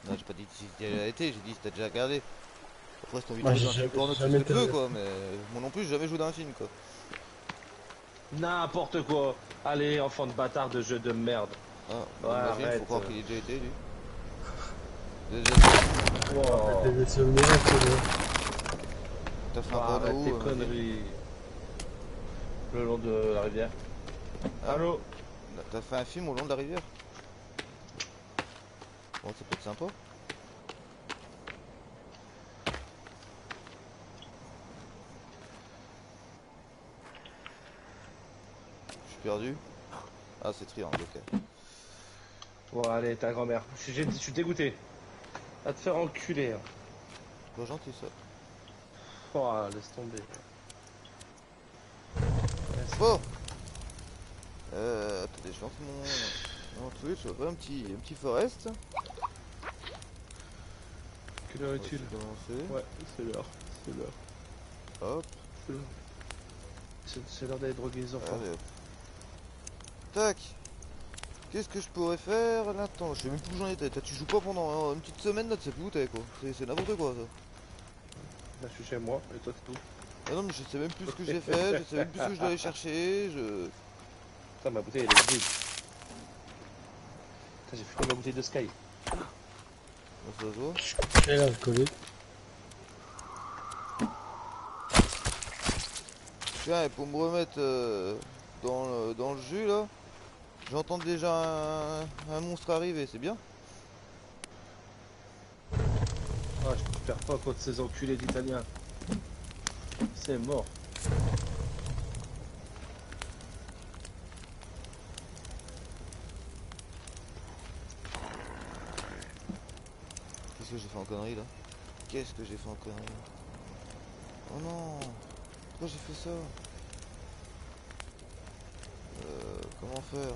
Non, j'ai pas dit si t'y as été, j'ai dit si t'as déjà regardé. Après, si t'as envie de Moi jouer dans un film porno, tu fais ce jamais que tu été. veux, quoi. Mais moi non plus, j'ai jamais joué dans un film, quoi. N'importe quoi. Allez, enfant de bâtard de jeu de merde. Ah, Ouais, bah imagine, faut arrête. croire qu'il y ait déjà été, lui. T'as déjà fait un film? Rappelle Wow. des souvenirs, Antonio. T'as fait Ouais, un porno arrête tes où, imagine? conneries. Le long de la rivière. Hein? Allô? T'as fait un film au long de la rivière? Bon, ça peut être sympa. Je suis perdu. Ah, c'est triangle, ok. Bon, allez, ta grand-mère. Je suis dégoûté. À te faire enculer, hein. Pas gentil, ça. Oh, laisse tomber. Laisse Bon! tomber. Attendez, je lance mon Twitch, je vois un petit forest. Quelle heure On va essayer est-il? de commencer. Ouais, c'est l'heure. C'est l'heure. Hop, C'est l'heure. C'est l'heure d'aller droguer les enfants. allez hop. Tac! Qu'est-ce que je pourrais faire là? Attends, je sais même plus où j'en étais. Tu joues pas pendant une petite semaine là, tu sais plus où t'es quoi. C'est n'importe quoi ça. Là, je suis chez moi, et toi, t'es où? Ah non, mais je sais même plus ce que j'ai fait, je sais même plus ce que je dois aller chercher. Putain, ma bouteille, elle est vide. Putain, j'ai fumé ma bouteille de Sky. Bon, ça se voit. Quel alcoolique. Tiens, et pour me remettre dans le jus là, j'entends déjà un monstre arriver, c'est bien. Ah, je perds pas contre ces enculés d'Italiens. C'est mort. Qu'est-ce que j'ai fait en connerie là? Qu'est-ce que j'ai fait en connerie là? Oh non! Pourquoi j'ai fait ça? Comment faire?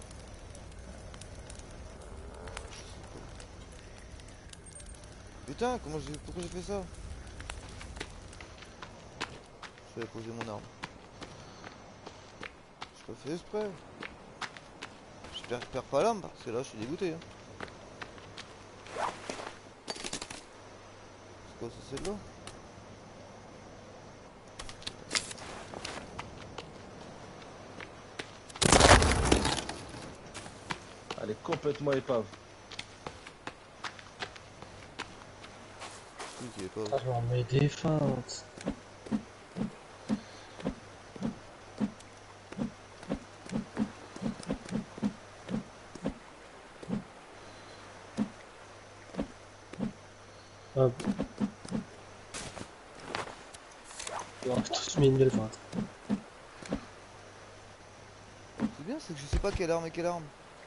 Putain, pourquoi j'ai fait ça? Je vais poser mon arme. J'ai pas fait exprès. J'espère que je perds pas l'arme parce que là je suis dégoûté. Hein. C'est quoi, c'est celle-là? Elle est complètement épave. Oui, qui est pas. Ah, je m'en mets des feintes. Hop. On a tous mis une belle feinte. C'est bien, c'est que je sais pas quelle arme est quelle arme.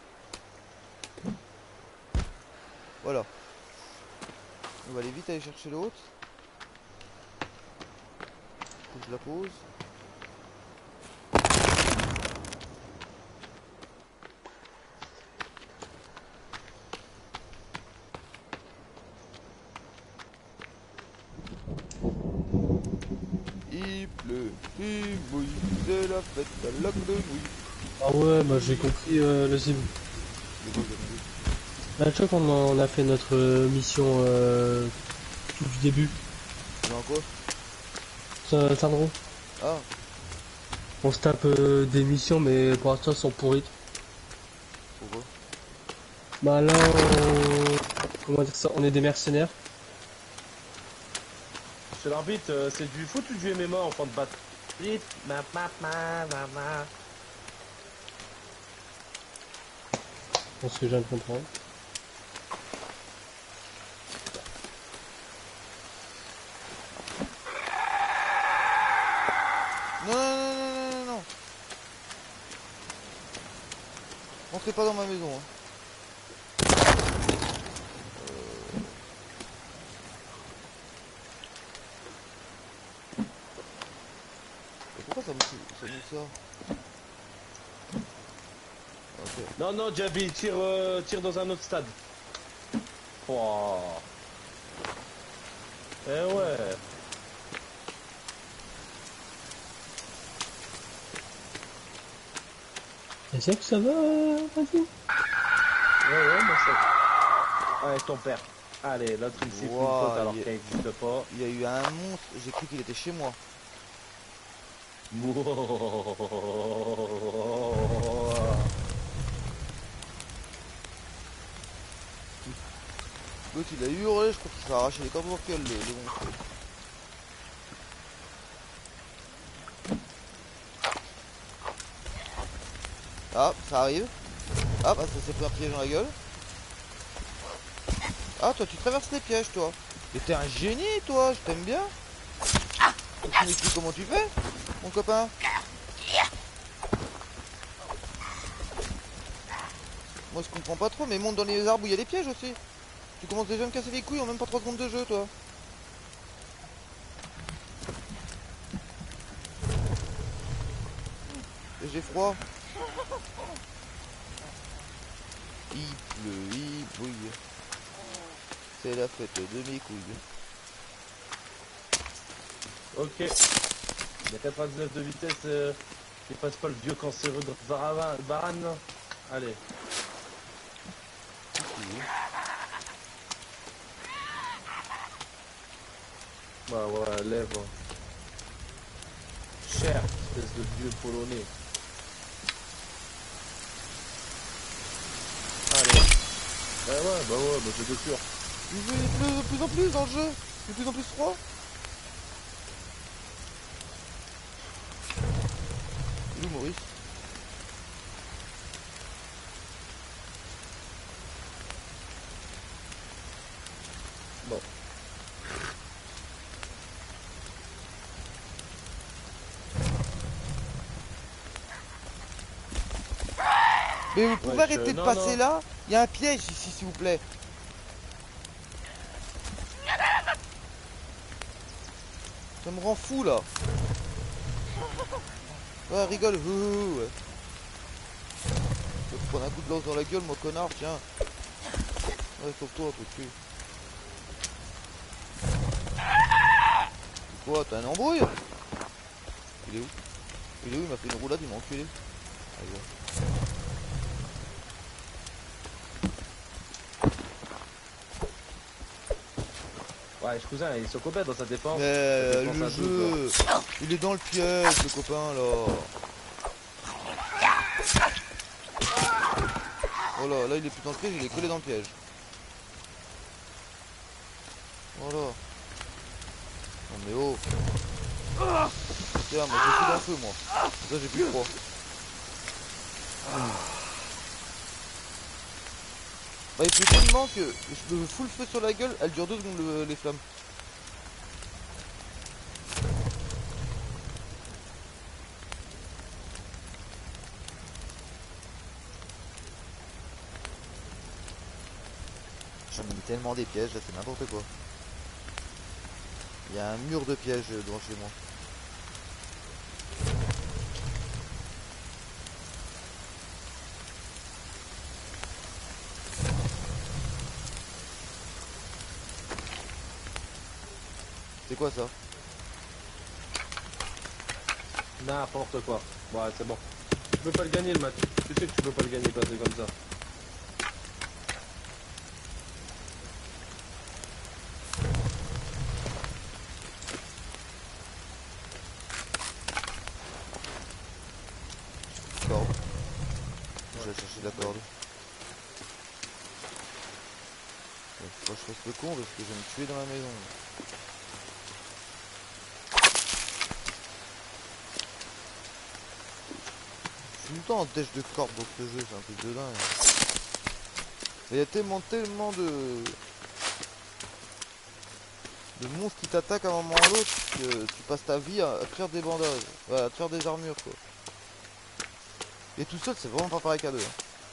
Voilà. On va aller vite aller chercher l'autre. Faut que je la pose. Il pleut, il mouille, c'est la fête à la grenouille. Ah ouais, bah j'ai compris le sim. C'est quoi, grenouille? Bah, tu vois quand on a fait notre mission tout du début, Dans quoi? Sandro, Ah, on se tape des missions mais pour l'instant elles sont pourrites. pourquoi? Bah là, comment dire ça, on est des mercenaires. Chez l'arbitre, c'est du foot ou du MMA, enfant de battre? Vite, ma. Je pense que je viens de comprendre. Non, non, non, non, non, non, non. Rentrez pas dans ma maison. Hein. Et pourquoi ça me sort? Ok. Non, non, Jabi, tire dans un autre stade. Oh. Eh ouais. Et c'est que ça va, vas-y. Ouais, moi ça. Avec ton père. Allez, l'autre il siffle une Wow, faute alors il y a- qu'elle n'existe pas. Il y a eu un monstre, j'ai cru qu'il était chez moi. L'autre il a hurlé, je crois qu'il s'est arraché les cordes vocales, le monstre. Ah, ça arrive. Ah, bah ça s'est pris un piège dans la gueule. Ah, toi tu traverses les pièges, toi. Mais t'es un génie, toi, je t'aime bien. Tu m'expliques comment tu fais, mon copain? Moi je comprends pas trop, mais monte dans les arbres où il y a des pièges aussi. Tu commences déjà à me casser les couilles en même pas 3 secondes de jeu, toi. Et j'ai froid. Il pleut, il bouille. C'est la fête de mes couilles. Ok. Il y a 99 de vitesse, il passe pas le vieux cancéreux de Baran, là. Allez. Bah ouais, lève. Cher, espèce de vieux polonais. Allez. Bah c'est de sûr. Il pleut de plus en plus dans le jeu. Il est de plus en plus froid. Il est où Maurice? Bon. Mais vous pouvez Ouais, arrêter de non, passer non. là? Il y a un piège ici, s'il vous plaît. Ça me rend fou là. Ouais, rigole. Ouais. Je vais te prendre un coup de lance dans la gueule, mon connard, tiens. Ouais, sauve-toi, truc de cul. C'est quoi, t'as un embrouille? Il est où? Il est où? Il m'a fait une roulade, il m'a enculé. Ah, ouais. Ouais, je cousin, il se complète dans sa défense. Mais Sa défense le à 12, jeu, il est dans le piège, le copain là. Oh là, il est plus dans le piège, il est collé dans le piège. Voilà. Non mais oh. Tiens, moi je suis dans le feu moi. Ça j'ai plus froid. Bah il pleut tellement que je me fous le feu sur la gueule, elle dure 2 secondes les flammes. J'en ai mis tellement des pièges là, c'est n'importe quoi. Il y a un mur de pièges devant chez moi. C'est quoi ça? N'importe quoi. Ouais, c'est bon. Tu peux pas le gagner le match. Tu sais que tu peux pas le gagner quand c'est comme ça. Corde. Je vais chercher de la corde. Faut que je fasse le con parce que je vais me tuer dans la maison. Je suis tout le temps en dèche de corde dans ce jeu, c'est un truc de dingue. Il y a tellement de monstres qui t'attaquent à un moment ou à l'autre que tu passes ta vie à te faire des bandages, à te faire des armures quoi. Et tout seul c'est vraiment pas pareil qu'à deux.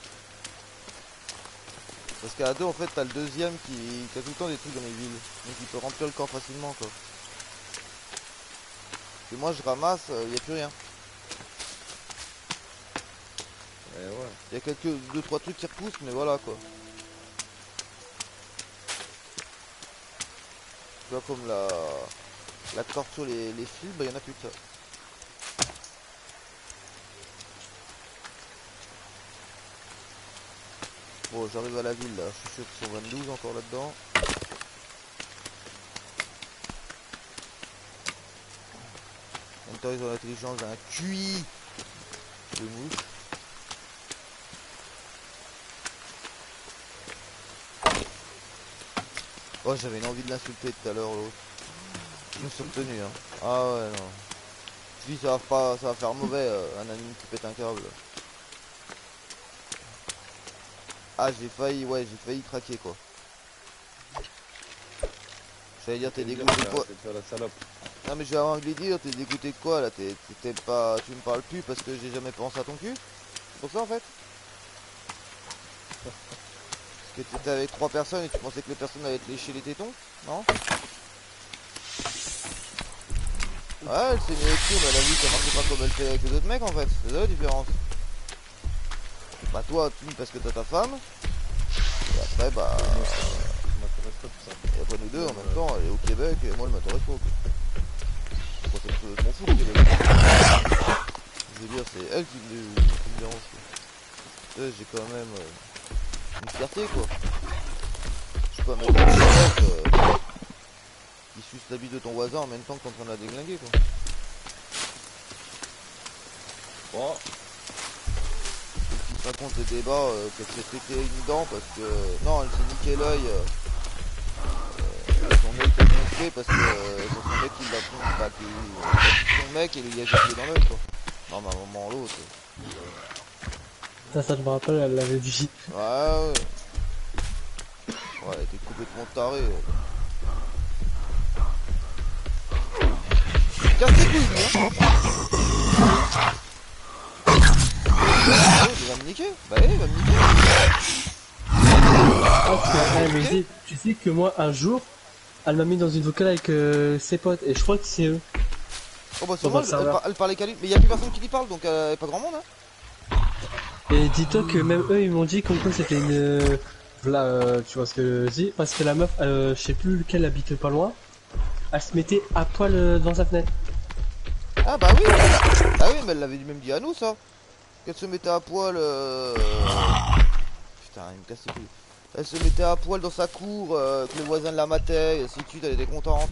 Parce qu'à deux en fait t'as le deuxième qui a tout le temps des trucs dans les villes. Donc il peut remplir le corps facilement quoi. Et moi je ramasse, y a plus rien. Et ouais. Il y a quelques 2-3 trucs qui repoussent mais voilà quoi. Tu vois comme la corde sur les fils, bah y en a plus que ça. Bon j'arrive à la ville là, je suis sûr qu'ils sont 22 encore là-dedans. même temps, ils ont l'intelligence d'un QI de mouche. Oh, j'avais une envie de l'insulter tout à l'heure, l'autre. Je me suis retenu, hein. Ah ouais, non. Je dis, ça va faire mauvais, un anime qui pète un câble. Ah, j'ai failli craquer, quoi. J'allais dire, t'es dégoûté de quoi? C'est la salope. Non, mais je vais avoir envie de dire, t'es dégoûté de quoi, là? T'es pas... Tu me parles plus parce que j'ai jamais pensé à ton cul? C'est pour ça, en fait? Parce que t'étais avec 3 personnes et tu pensais que les personnes allaient te lécher les tétons? Non? Ouais, elle s'est mise avec tout, mais elle a vu que ça marchait pas comme elle fait avec les autres mecs, en fait. C'est ça la différence. Bah toi, tu parce que t'as ta femme. Et après, bah... Ça m'intéresse pas tout ça. Et après nous deux, en même temps, elle est au Québec et moi, elle m'intéresse pas. Quoi. Je m'en fous, le Québec. Je veux dire, c'est elle qui me dérange. J'ai quand même une fierté, quoi. Je suis pas mettre un mec qui suce la bite de ton voisin en même temps que t'es en train de la déglinguer, quoi. Bon, Qui raconte le débat qu'elle s'est pété une dent parce que... Non, elle s'est niqué l'œil. Son mec a gonflé parce que c'est son mec qui l'a pris, bah, qui a pris son mec et lui a jeté dans l'œil, quoi. Non, mais à un moment ou l'autre. Ça je me rappelle, elle l'avait dit. Ouais, ouais. Ouais, elle était complètement tarée. Casse les couilles, lui, hein. Il va me niquer. Bah ouais, il va me niquer. Elle me dit, tu sais que moi, un jour, elle m'a mis dans une vocale avec ses potes, et je crois que c'est eux. Oh bah On va sûrement, le savoir. elle parlait qu'à lui. Mais il y a plus personne qui lui parle, donc pas grand monde, hein. Et dis-toi que même eux, ils m'ont dit comme quoi c'était une... Voilà, tu vois ce que je dis. Parce que la meuf, je sais plus lequel habite pas loin, elle se mettait à poil devant sa fenêtre. Ah bah oui. Ah oui, mais elle l'avait même dit à nous, ça. Qu'elle se mettait à poil... Putain, il me casse les couilles. Elle se mettait à poil dans sa cour, que les voisins la mataient, et ainsi de suite, elle était contente.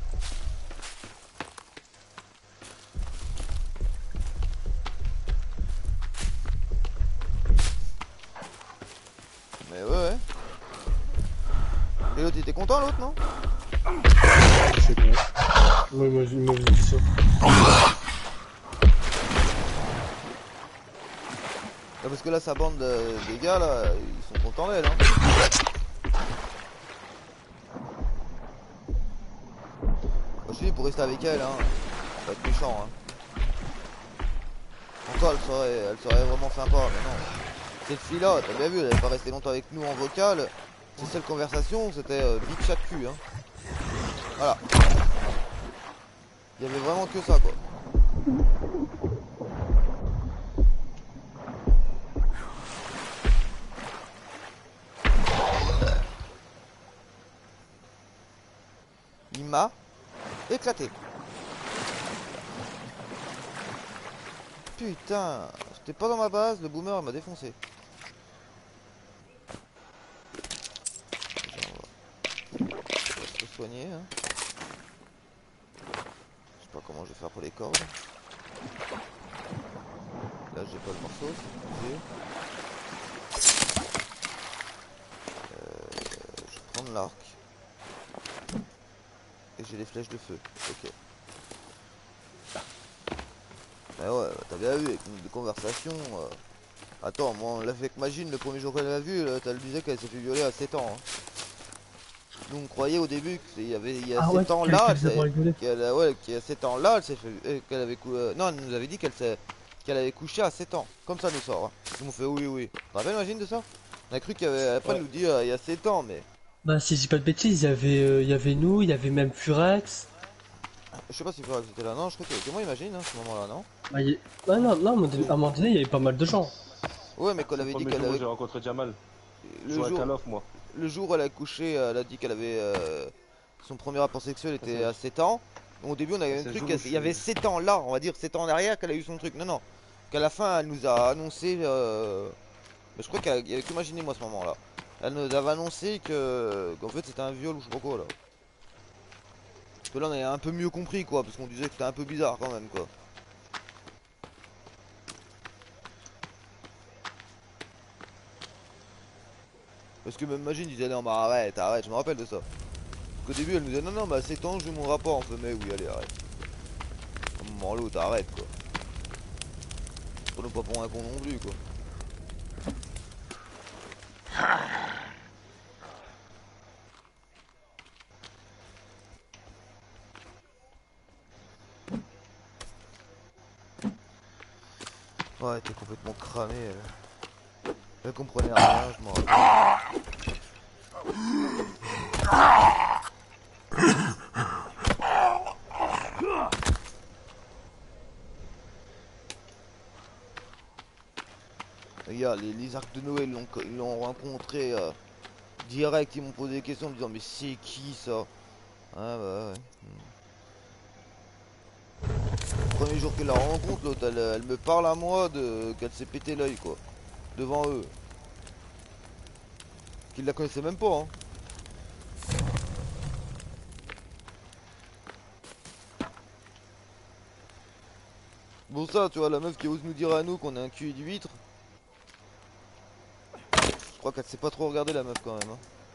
Mais ouais. Et l'autre, il était content, l'autre, non? C'est bon. Oui, moi, je me dis ça. Ah, parce que là, sa bande des gars, là, ils sont contents d'elle, hein. Moi, je te dis, pour rester avec elle, hein, pas être méchant, hein. En toi, elle serait vraiment sympa, mais non. Cette fille-là, t'as bien vu, elle avait pas resté longtemps avec nous en vocal. Ses seules conversations, c'était big chat cul, hein. Voilà. Il y avait vraiment que ça, quoi. Il m'a éclaté. Putain, j'étais pas dans ma base, le boomer il m'a défoncé. On va se soigner, hein. Je sais pas comment je vais faire pour les cordes. Là j'ai pas le morceau, c'est obligé. Je vais prendre l'arc. Et j'ai les flèches de feu. Ok. Mais ouais, t'as bien vu avec des conversations. Attends, moi on l'a fait avec Magine le premier jour qu'elle l'a vu, elle disait qu'elle s'est fait violer à 7 ans. Hein. Nous on croyait au début qu'il y avait il y a 7 ans là, qu'il y a 7 ans là, elle s'est fait qu'elle avait non, elle nous avait dit qu'elle avait couché à 7 ans. Comme ça nous sort. Hein. Ils m'ont fait oui. Tu te rappelles Magine de ça? On a cru qu'il y avait après elle nous dit il y a 7 ans mais. Bah, si je dis pas de bêtises, il y avait nous, il y avait même Furex. Je sais pas si Forax était là, non, je crois qu'il y avait que moi Imagine à ce moment là, non? Bah, non, à un moment donné, il y avait pas mal de gens. Ouais mais qu'elle avait dit qu'elle avait. J'ai rencontré Jamal. Le jour jour... Call of, moi. Le jour où elle a couché, elle a dit qu'elle avait son premier rapport sexuel était à 7 ans. Au début on avait un truc, il y avait 7 ans là, on va dire 7 ans en arrière qu'elle a eu son truc. Non, non. Qu'à la fin elle nous a annoncé, mais je crois qu'il y avait qu'imaginé moi à ce moment là. Elle nous avait annoncé qu'en fait c'était un viol ou je sais pas quoi là. Parce que là on a un peu mieux compris quoi, parce qu'on disait que c'était un peu bizarre quand même quoi. Parce que même Magine disait non bah arrête, arrête, je me rappelle de ça. Qu'au début elle nous disait non non bah c'est temps, je veux mon rapport, on fait mais oui allez arrête. À un moment l'autre arrête quoi. Prenons pas pour un con non plus quoi. Ouais t'es complètement cramé. Elle comprenait rien, je m'en rappelle. Regarde, les arcs de Noël ils l'ont rencontré direct, ils m'ont posé des questions en me disant mais c'est qui ça? Ah bah ouais. Le premier jour qu'elle la rencontre, l'autre elle me parle à moi de qu'elle s'est pété l'œil quoi. Devant eux. Qu'ils la connaissaient même pas hein. Bon ça tu vois la meuf qui ose nous dire à nous qu'on a un cul d'huître. Je crois qu'elle sait pas trop regarder la meuf quand même hein.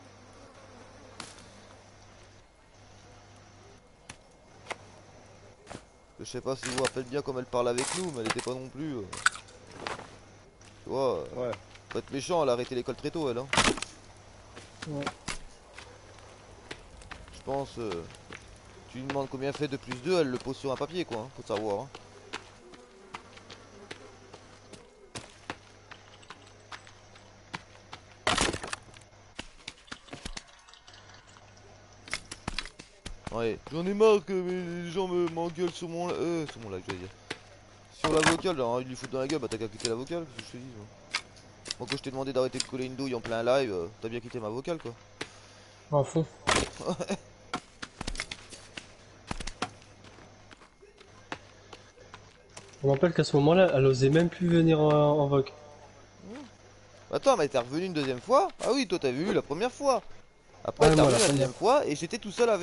Je sais pas si vous vous rappelez bien comme elle parle avec nous, mais elle était pas non plus. Tu vois, Ouais. faut être méchant, elle a arrêté l'école très tôt elle hein. Ouais. Je pense, tu lui demandes combien fait 2 plus 2, elle le pose sur un papier quoi, hein, faut savoir hein. Ouais, j'en ai marre que les gens m'engueulent sur mon live, je vais dire. Sur la vocale, hein, ils lui foutent dans la gueule, bah t'as qu'à quitter la vocale, qu'est-ce que je te dis moi. Moi quand je t'ai demandé d'arrêter de coller une douille en plein live, t'as bien quitté ma vocale quoi. À fond. Je me rappelle qu'à ce moment-là, elle osait même plus venir en vogue. Attends, mais t'es revenu une deuxième fois? Ah oui, toi t'as vu la première fois. Après Ouais, t'es moi, la revenu la première. deuxième fois et j'étais tout seul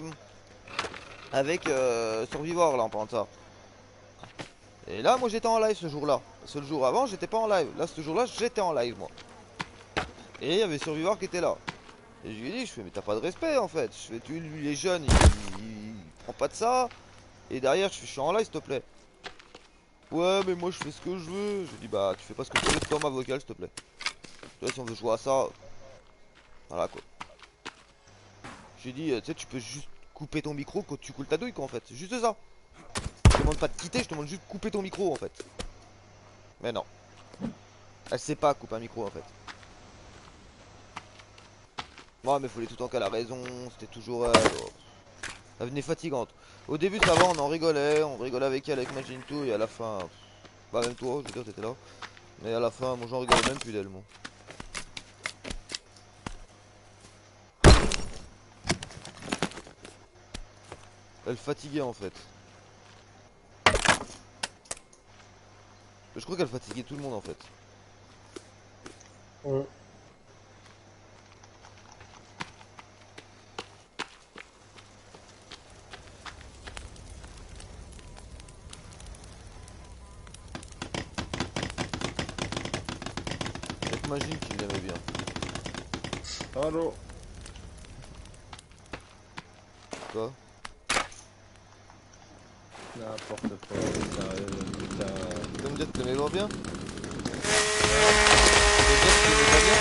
avec Survivor là en parlant de ça. Et là moi j'étais en live ce jour-là. Parce que le jour avant j'étais pas en live. Là ce jour-là j'étais en live moi. Et il y avait Survivor qui était là. Et je lui ai dit, je fais mais t'as pas de respect en fait. Je fais tu lui les jeunes, il prend pas de ça. Et derrière je fais je suis en live s'il te plaît. Ouais mais moi je fais ce que je veux. Je lui dis bah tu fais pas ce que tu veux dans ma vocale s'il te plaît. Tu vois si on veut jouer à ça. Voilà quoi. J'ai dit tu sais tu peux juste couper ton micro quand tu coules ta douille quoi en fait. C'est juste ça. Je te demande pas de quitter, je te demande juste de couper ton micro en fait. Mais non. Elle sait pas couper un micro en fait. Ouais mais fallait tout le temps qu'elle a raison, c'était toujours elle. Oh. Elle venait fatigante. Au début ça va, on rigolait avec elle, avec Magine tout, et à la fin. Bah même toi, je veux dire t'étais là. Mais à la fin, moi j'en rigolais même plus d'elle moi. Elle fatiguait en fait. Je crois qu'elle fatiguait tout le monde en fait. Ouais. Avec Magine qui l'aimait bien. Allô. Quoi? N'importe quoi, sérieux, putain. Tu veux me dire que tu l'aimais pas bien? Tu veux me dire que tu l'aimais pas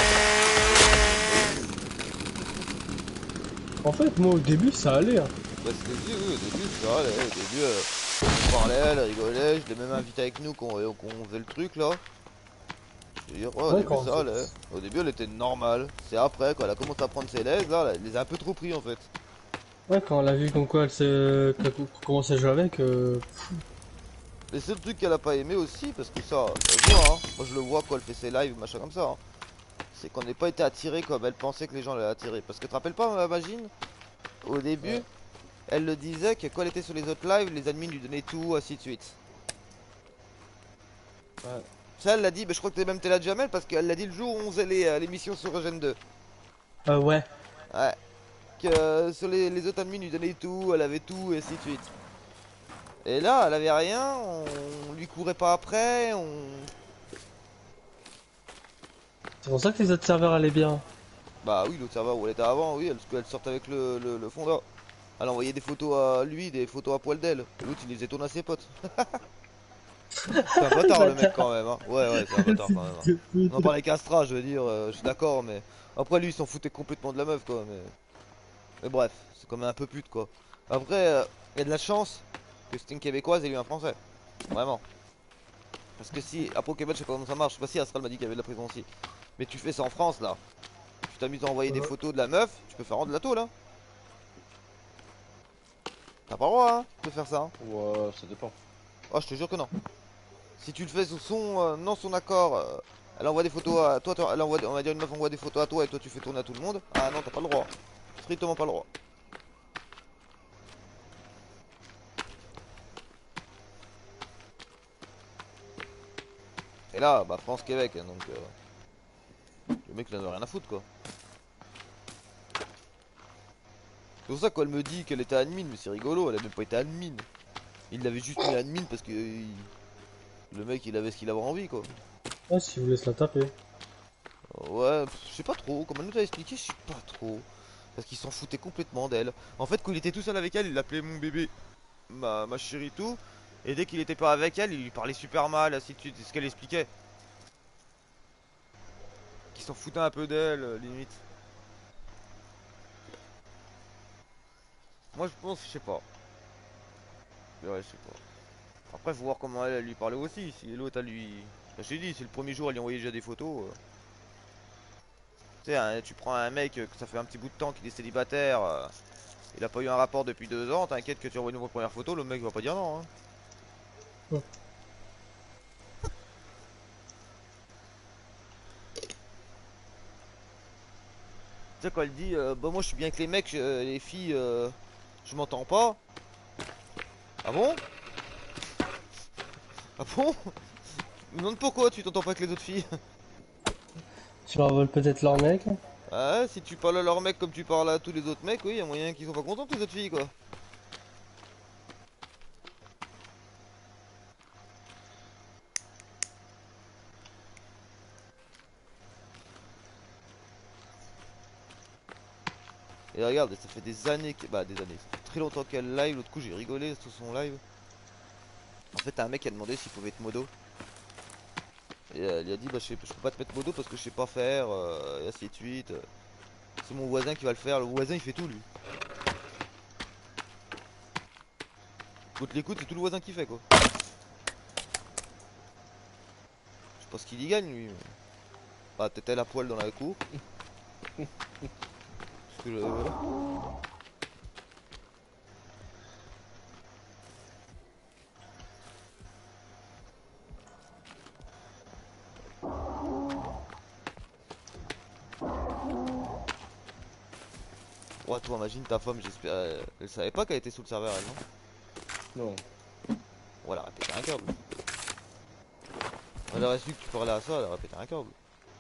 bien? En fait, moi, au début, ça allait. Hein. Bah c'était dit oui, au début ça allait, au début on parlait, elle rigolait, je l'ai même invité avec nous quand on faisait le truc là. Je veux dire, ouais, au Ouais, début quand ça allait. Au début elle était normale. C'est après quand elle a commencé à prendre ses lèvres, là, elle les a un peu trop pris en fait. ouais, quand on a vu comme quoi qu'elle commençait à jouer avec, Les seuls trucs qu'elle a pas aimé aussi, parce que ça se voit, hein. Moi je le vois quand elle fait ses lives, machin comme ça, hein. C'est qu'on n'ait pas été attiré comme elle pensait que les gens l'allaient attirer. Parce que tu te rappelles pas, Magine? Au début, Ouais. elle le disait que quand elle était sur les autres lives, les admins lui donnaient tout, ainsi de suite. ouais. Ça, elle l'a dit, mais je crois que même t'es là, Jamel, parce qu'elle l'a dit le jour où on faisait l'émission sur Eugène 2. Ouais. Ouais. sur les autres admins lui donnait tout, elle avait tout, et ainsi de suite. Et là, elle avait rien, on lui courait pas après, C'est pour ça que les autres serveurs allaient bien. Bah oui, l'autre serveur où elle était avant, oui, elle sortait avec le fonda. Elle envoyait des photos à lui, des photos à poil d'elle. Et l'autre, il les faisait tourner à ses potes. C'est un bâtard le mec Bâtard. quand même, hein. Ouais, ouais, c'est un bâtard quand même, hein. Fils de On en pute. parlait castra, je veux dire, je suis d'accord, mais... Après, lui, il s'en foutait complètement de la meuf, quoi, mais bref, c'est quand même un peu pute, quoi. Après, il y a de la chance que c'était une québécoise et lui un français. Vraiment. Parce que si, à Pokémon, je sais pas comment ça marche, je sais pas si Astral m'a dit qu'il y avait de la prison aussi. Mais tu fais ça en France, là. Tu t'amuses à envoyer des photos de la meuf, tu peux faire rendre de la tôle, hein. T'as pas le droit, hein, de faire ça, hein. Ouais, ça dépend. Oh, je te jure que non. Si tu le fais sous son, non son accord, elle envoie des photos à toi, elle envoie, on va dire une meuf envoie des photos à toi et toi tu fais tourner à tout le monde. Ah non, t'as pas le droit. Strictement pas le droit. Et là, bah France-Québec, hein, donc le mec il en a rien à foutre quoi. C'est pour ça qu'elle me dit qu'elle était admin, mais c'est rigolo, elle a même pas été admin. Il l'avait juste mis admin parce que le mec il avait ce qu'il avait envie quoi. Ouais, si vous voulez se la taper. Ouais, je sais pas trop, comme elle nous a expliqué, je sais pas trop. Parce qu'il s'en foutait complètement d'elle. En fait, quand il était tout seul avec elle, il l'appelait mon bébé, ma chérie, tout. Et dès qu'il était pas avec elle, il lui parlait super mal, ainsi de suite. C'est ce qu'elle expliquait. Qu'il s'en foutait un peu d'elle, limite. Moi, je pense, je sais pas. Ouais, je sais pas. Après, faut voir comment elle lui parlait aussi. Si l'autre, elle lui. Bah, je t'ai dit, c'est le premier jour, elle lui envoyait déjà des photos. Tu sais, hein, tu prends un mec que ça fait un petit bout de temps qu'il est célibataire. Il a pas eu un rapport depuis 2 ans, t'inquiète que tu envoies une nouvelle première photo, le mec va pas dire non, hein. Ouais. Tu sais quand elle dit bah moi je suis bien avec les mecs, les filles je m'entends pas. Ah bon? Ah bon? Je me demande pourquoi tu t'entends pas avec les autres filles. Tu leur voles peut-être leur mec. Ah si tu parles à leurs mecs comme tu parles à tous les autres mecs, oui y a moyen qu'ils soient pas contents les autres filles quoi. Et regarde, ça fait des années bah des années, ça fait très longtemps qu'elle live, l'autre coup j'ai rigolé sur son live. En fait t'as un mec qui a demandé s'il pouvait être modo. Et elle lui a dit bah je peux pas te mettre modo parce que je sais pas faire, et ainsi de suite. C'est mon voisin qui va le faire, le voisin il fait tout lui. Écoute l'écoute, c'est tout le voisin qui fait quoi. Je sais pas ce qu'il y gagne lui. Mais... Bah peut-être elle à poil dans la cour. Parce que voilà. Ouais toi imagine ta femme, j'espère. Elle savait pas qu'elle était sous le serveur elle non. Non. Ouais elle aurait pété un câble. Elle aurait su que tu parlais à ça, elle aurait pété un câble.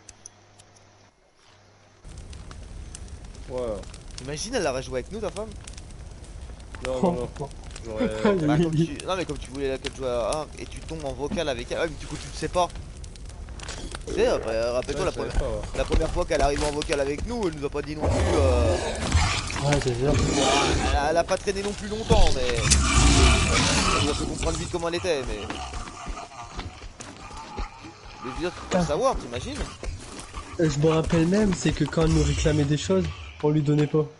Ouais. Imagine elle aurait joué avec nous ta femme. Non, non, non. J'aurais. Bah, comme tu... Non mais comme tu voulais qu'elle joue à 1 et tu tombes en vocal avec elle, ouais, mais du coup tu le sais pas. Tu sais, rappelle-toi Ouais, je savais pas, ouais. la première fois qu'elle arrive en vocal avec nous, elle nous a pas dit non plus. Ouais, c'est sûr. Elle a pas traîné non plus longtemps, mais elle nous a fait comprendre vite comment elle était, mais. Mais je veux dire, tu peux pas savoir, t'imagines? Je me rappelle même, c'est que quand elle nous réclamait des choses, on lui donnait pas.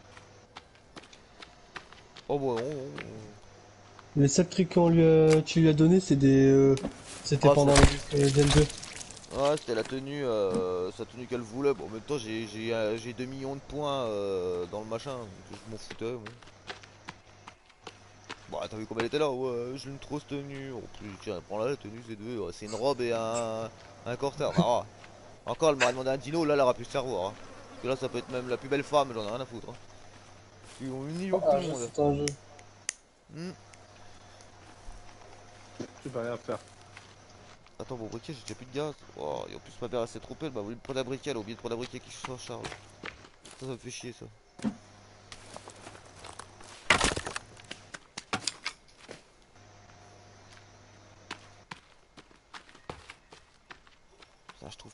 Oh bon, Les seuls trucs qu'on lui tu lui as donné, c'est des, c'était Oh, pendant les N2. ouais, c'était la tenue, sa tenue qu'elle voulait. Bon, en même temps, j'ai 2 millions de points dans le machin, donc je m'en foutais. Bon, bon t'as vu comme elle était là? Ouais, je l'aime trop cette tenue. En plus, tiens, prends la tenue, c'est deux. C'est une robe et un corter. Bah, ouais. Encore, elle m'aurait demandé un dino, là, elle aurait pu se faire voir. Hein. Parce que là, ça peut être même la plus belle femme, j'en ai rien à foutre. Hein. Ils ont le niveau que tout Ah, le monde. c'est un jeu. Hmm. Tu peux rien faire. Attends, mon briquet, j'ai déjà plus de gaz. Oh, et en plus, ma mère, elle s'est trompée, elle m'a voulu me prendre un briquet, elle a oublié de prendre un briquet qui se charge. Ça me fait chier, ça.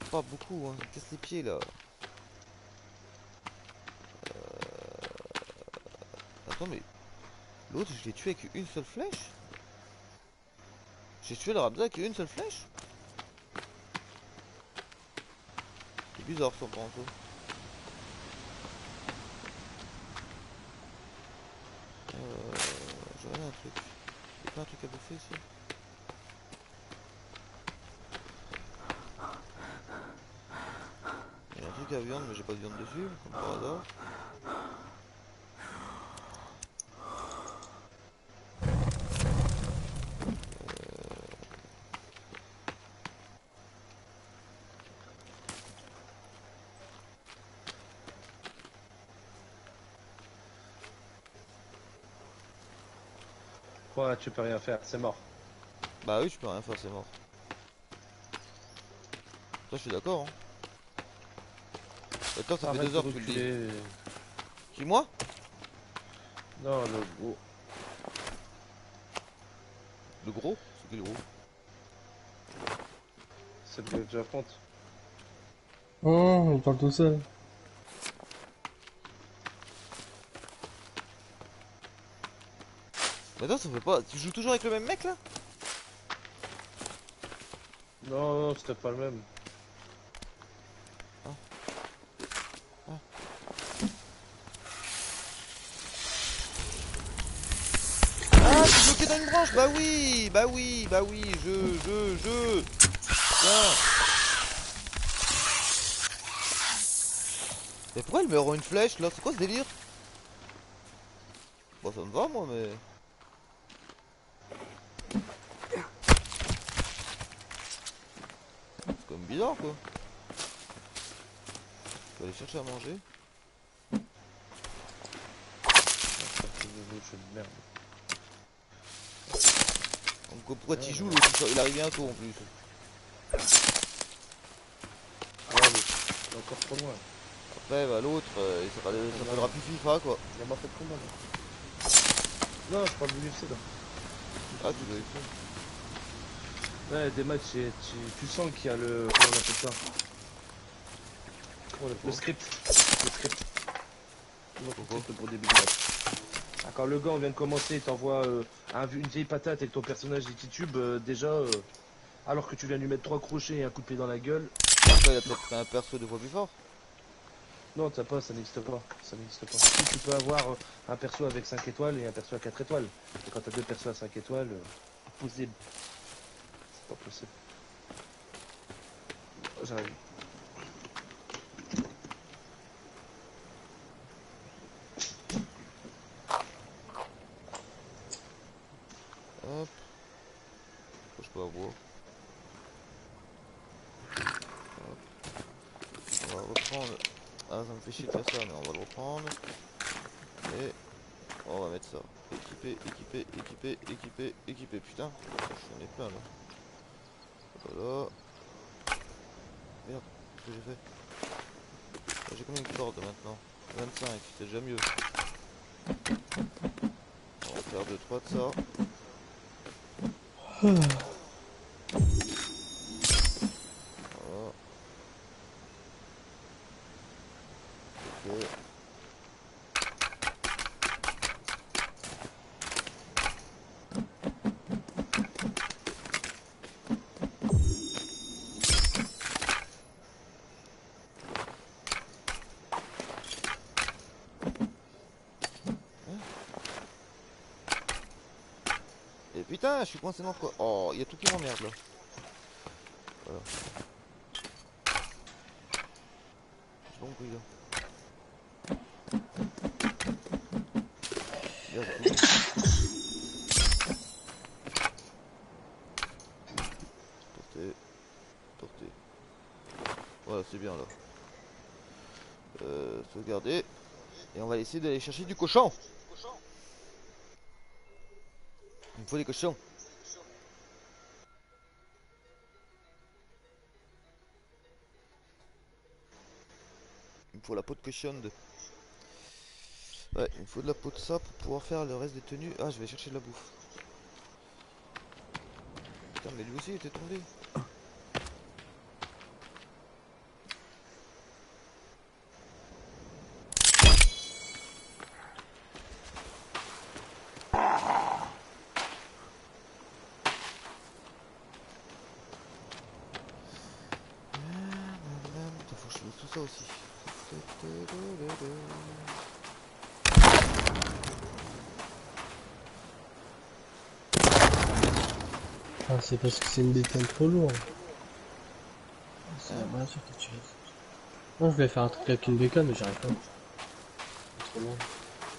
pas beaucoup, hein. Il me casse les pieds là. Attends, mais l'autre, je l'ai tué avec une seule flèche? J'ai tué le Rabza avec une seule flèche? C'est bizarre son panto. J'aurais un truc. Y'a pas un truc à bouffer ici? Il y a un truc à viande, mais j'ai pas de viande dessus, comme par hasard. Quoi, tu peux rien faire, c'est mort. Bah oui, je peux rien faire, c'est mort. Ça, je suis d'accord, hein. Attends, ça fait Arrête 2 de heures que tu le dis. reculer. Qui, moi? Non, le gros. Le gros? C'est qui le gros? C'est le gars que j'affronte. Oh, il parle tout seul. Mais attends, ça fait pas. Tu joues toujours avec le même mec là? Non, non, c'était pas le même. Ah, je suis bloqué dans une branche. Bah oui, bah oui, bah oui. Je. Tiens. Mais pourquoi elle me rend une flèche là? C'est quoi ce délire? Bon, ça me va moi, mais. C'est comme bizarre quoi. Je vais aller chercher à manger. C'est de merde. Donc pourquoi tu joues l'autre? Il arrive bientôt en plus. Ah, mais c'est encore trop loin. Après, bah l'autre, il s'appellera plus FIFA quoi. Il a m'a fait trop mal. Non, je parle de l'UFC là. Ah, tu dois faire. Ouais, des matchs, tu sens qu'il y a le. Comment on appelle ça? Le script. Le script. Pourquoi? Pour début de match. Ah, quand le gars on vient de commencer, il t'envoie une vieille patate avec ton personnage il titube, déjà, alors que tu viens de lui mettre 3 crochets et un coup de pied dans la gueule. Après, il a peut-être un perso 2 fois plus fort. Non, t'as pas, ça n'existe pas. Ça n'existe pas. Si, tu peux avoir un perso avec 5 étoiles et un perso à 4 étoiles. Et quand t'as 2 persos à 5 étoiles, impossible. C'est pas possible. J'arrive. Hop. Je peux avoir. Hop. On va reprendre. Ah, ça me fait chier de faire ça, mais on va le reprendre. Et on va mettre ça. Équiper. Putain, j'en ai plein là. Voilà. Merde, qu'est-ce que j'ai fait? J'ai combien de cordes maintenant? 25, c'est déjà mieux. On va faire 2-3 de ça. Voilà. Ok. Et putain, je suis coincé dans quoi? Oh, il y a tout qui m'emmerde là. Voilà. C'est bon couille là. Merde, couille. Portez. Voilà, c'est bien là. Sauvegarder. Et on va essayer d'aller chercher du cochon. Il me faut des cochons. Il me faut la peau de cochonne. Ouais, il me faut de la peau de ça pour pouvoir faire le reste des tenues. Ah, je vais chercher de la bouffe. Putain, mais lui aussi il était tombé. tout ça aussi. Ah, c'est parce que c'est une bécane trop lourde. C'est bien sûr que tu veux. Non, je voulais faire un truc avec une bécane, mais j'arrive pas. C'est trop lourd.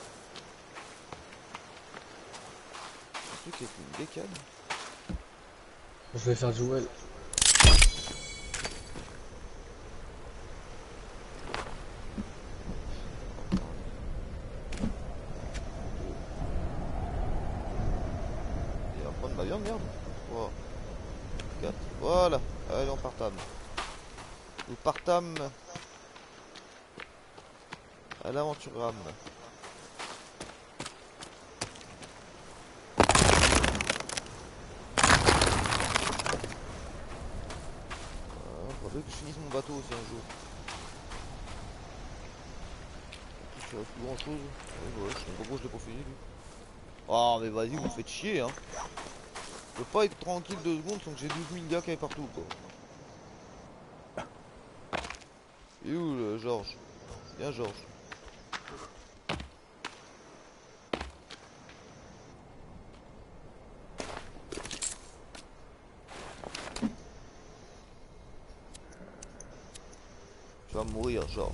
Un truc avec une bécane. Je vais faire du well. Il va prendre ma viande, merde. Wow. 4. Voilà. Allez, on partame. Nous partâmes à l'aventure rame. Faudrait que je finisse mon bateau aussi un jour. En plus, il reste plus grand chose. Ouais, je sais pas pourquoi je l'ai pas fini lui. Ah mais vas-y, vous me faites chier hein. Je peux pas être tranquille 2 secondes sans que j'ai 12 000 gars qui aillent partout quoi. Et où le Georges? Viens Georges. Tu vas mourir Georges.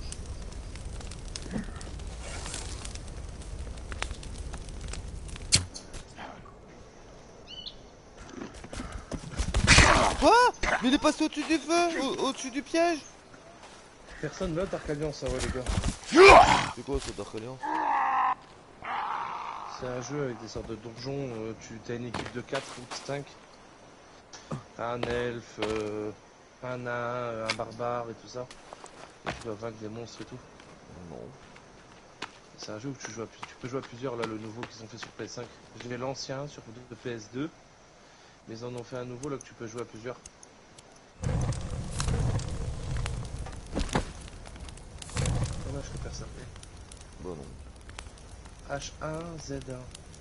Quoi? Mais il est passé au-dessus du feu, au-dessus du piège. Personne là, Dark Alliance, ouais les gars. C'est quoi ce Dark Alliance? C'est un jeu avec des sortes de donjons, tu as une équipe de 4 ou de 5. Un elfe, un nain, un barbare et tout ça. Et tu dois vaincre des monstres et tout. Non. C'est un jeu où tu peux jouer à plusieurs, là le nouveau qu'ils ont fait sur PS5. J'ai l'ancien sur de PS2. Mais ils en ont fait un nouveau là que tu peux jouer à plusieurs. Dommage que personne. Bah non. H1Z1.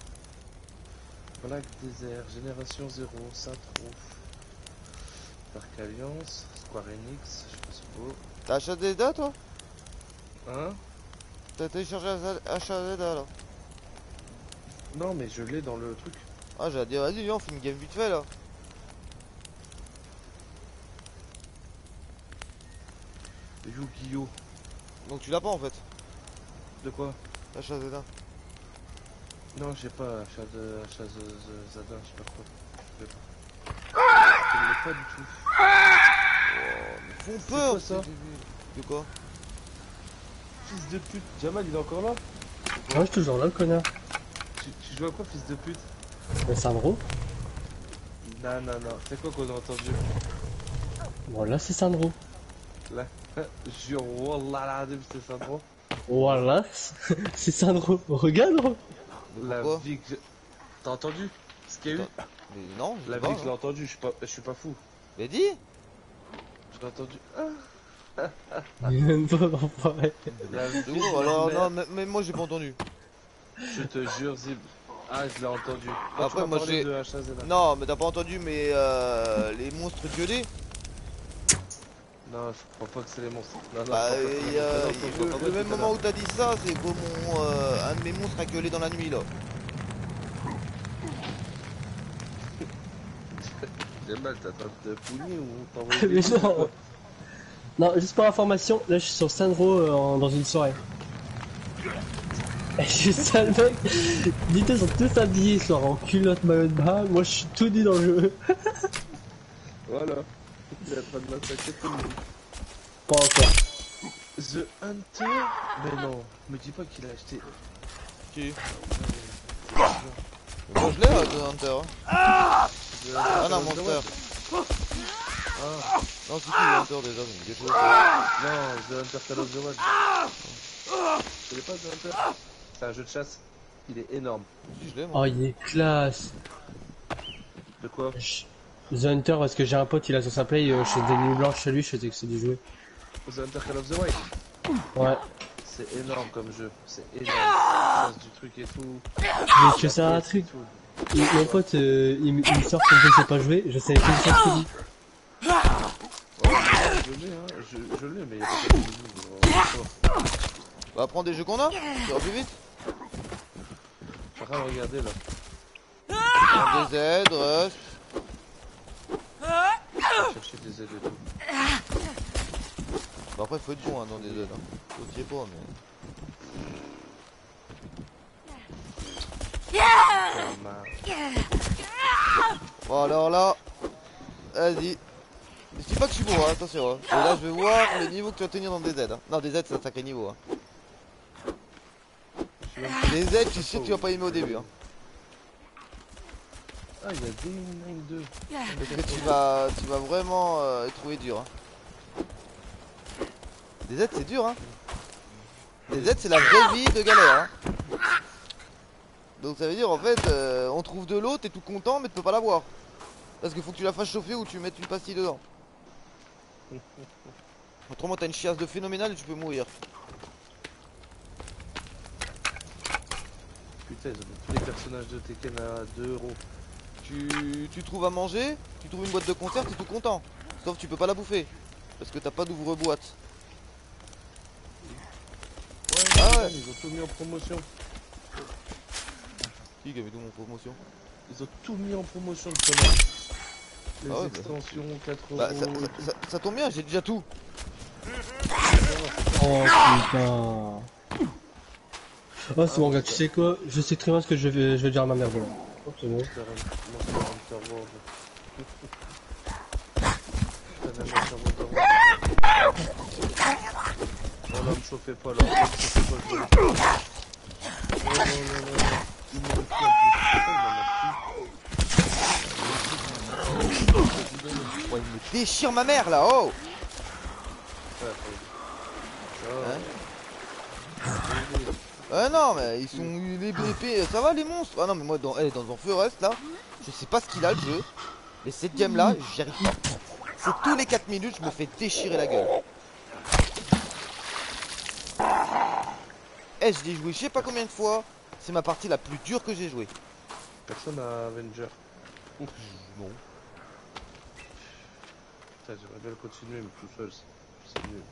Black Desert, Génération 0, Saint-Troph. Dark Alliance, Square Enix, je sais pas si c'est beau. T'as acheté des dates toi? Hein? T'as téléchargé HAZ alors? Non mais je l'ai dans le truc. Ah j'allais dire vas-y viens on fait une game vite fait là. Yu-Gi-Oh! Donc tu l'as pas en fait? De quoi? HAZ1. Non j'ai pas H1Z1, je sais pas quoi. Je l'ai pas. Je l'ai pas du tout. Oh, mais font peur quoi, ça? De quoi? Fils de pute, Jamal il est encore là? Ouais, je suis toujours là, le connard. Tu joues à quoi fils de pute? Mais Sandro. Non, c'est quoi qu'on a entendu? Bon, là, c'est Sandro. Là, jure, wallah, c'est ça, gros. Voilà, c'est Sandro. Regarde, gros. La Pourquoi? vie que t'as entendu ce qu'il y a eu? Mais non, je La sais pas, vie que je l'ai hein. entendu, je suis pas fou. Mais dis. Je l'ai entendu. Enfoiré. La vie C'est de gros, ma alors mère. non, mais moi j'ai pas entendu. Je te jure, Zib. Ah, je l'ai entendu. Après, Tu m'as moi, parlé j'ai- de HAZ1. Non, mais t'as pas entendu mais les monstres violés? Non, je crois pas que c'est les monstres. Non, Bah, je crois pas que c'est les monstres. Non, je crois pas le que même c'est moment où t'as dit ça, c'est que un de mes monstres a gueulé dans la nuit là. J'ai mal, t'es en train de te pougner ou t'envoyer Mais des coups, non. quoi? Non, juste pour information, là, je suis sur Sandro dans une soirée. Et je suis ça, le mec. Dites, ils sont tous habillés, soit en culotte, maillot de bain. Moi, je suis tout nu dans le jeu. Voilà. Il est en train de massacrer tout le monde. Pas encore. The Hunter? Mais non, me dis pas qu'il a acheté. Qui? Moi je l'ai là, The Hunter. Ah non, Monster. Ah, Non, c'est qui The Hunter déjà? C'est quelque chose. Ça. non, The Hunter Call of the Wild. Tu connais pas The Hunter? C'est un jeu de chasse. Il est énorme. Si, je l'ai moi. Oh, il est classe. De quoi? The Hunter, parce que j'ai un pote, il a sur sa play, je faisais des nuits blanches chez lui, je faisais que c'est du jouer. The Hunter Call of the Wild. Ouais. C'est énorme comme jeu. C'est énorme. Tu passes du truc et tout. Mais que c'est un truc. Mon pote, il me sort comme je sais pas jouer, je savais pas ça que Je l'ai, hein. Je l'ai, mais il y a pas de niveau. Bah prends des jeux qu'on a, ça ira plus vite. Je suis en train de regarder là. Prends des aides, Rust. Chercher des aides et tout. Bah après faut être bon hein, dans des aides. Hein. Faut t'y est pas mais. Bon alors là. Vas-y. Ne dis pas que je suis bon, hein, attention. Hein. Et là je vais voir le niveau que tu vas tenir dans des aides. Hein. Non des aides c'est un sacré niveau. Hein. Les aides, je suis sûr que tu vas pas aimer au début. Hein. Ah, il y a des 2. Parce que tu vas vraiment les trouver dur. Hein. Des aides, c'est dur. Hein. Les aides, c'est la vraie vie de galère. Hein. Donc ça veut dire en fait, on trouve de l'eau, t'es tout content, mais tu peux pas la boire. Parce qu'il faut que tu la fasses chauffer ou tu mettes une pastille dedans. Autrement, t'as une chiasse de phénoménale et tu peux mourir. Putain, ils ont mis tous les personnages de Tekken à 2 euros. Tu trouves à manger, tu trouves une boîte de conserve, t'es tout content. Sauf que tu peux pas la bouffer. Parce que t'as pas d'ouvre-boîte. Ouais, Ah ouais. ils ont tout mis en promotion. Qui a mis tout mon promotion? Ils ont tout mis en promotion le commun. Les Ah ouais, extensions, 4 euros. Bah, ça tombe bien, j'ai déjà tout. Oh putain. Oh c'est bon gars, tu sais quoi? Je sais très bien ce que je vais dire à ma mère voilà. Oh c'est bon. Non, non, me chauffez pas là. Me chauffez pas, je vais le faire. Non, non, non, non. Il me le fait en plus. Oh, il me déchire ma mère là, oh! Ah non mais ils sont les BP, ça va les monstres? Ah non mais moi dans un feu reste là, je sais pas ce qu'il a le jeu. Mais cette game là, j'y arrive pas. C'est tous les 4 minutes je me fais déchirer la gueule. Eh je l'ai joué je sais pas combien de fois. C'est ma partie la plus dure que j'ai joué. Personne n'a Avenger. Non. Putain, j'aimerais bien le continuer mais tout seul c'est mieux.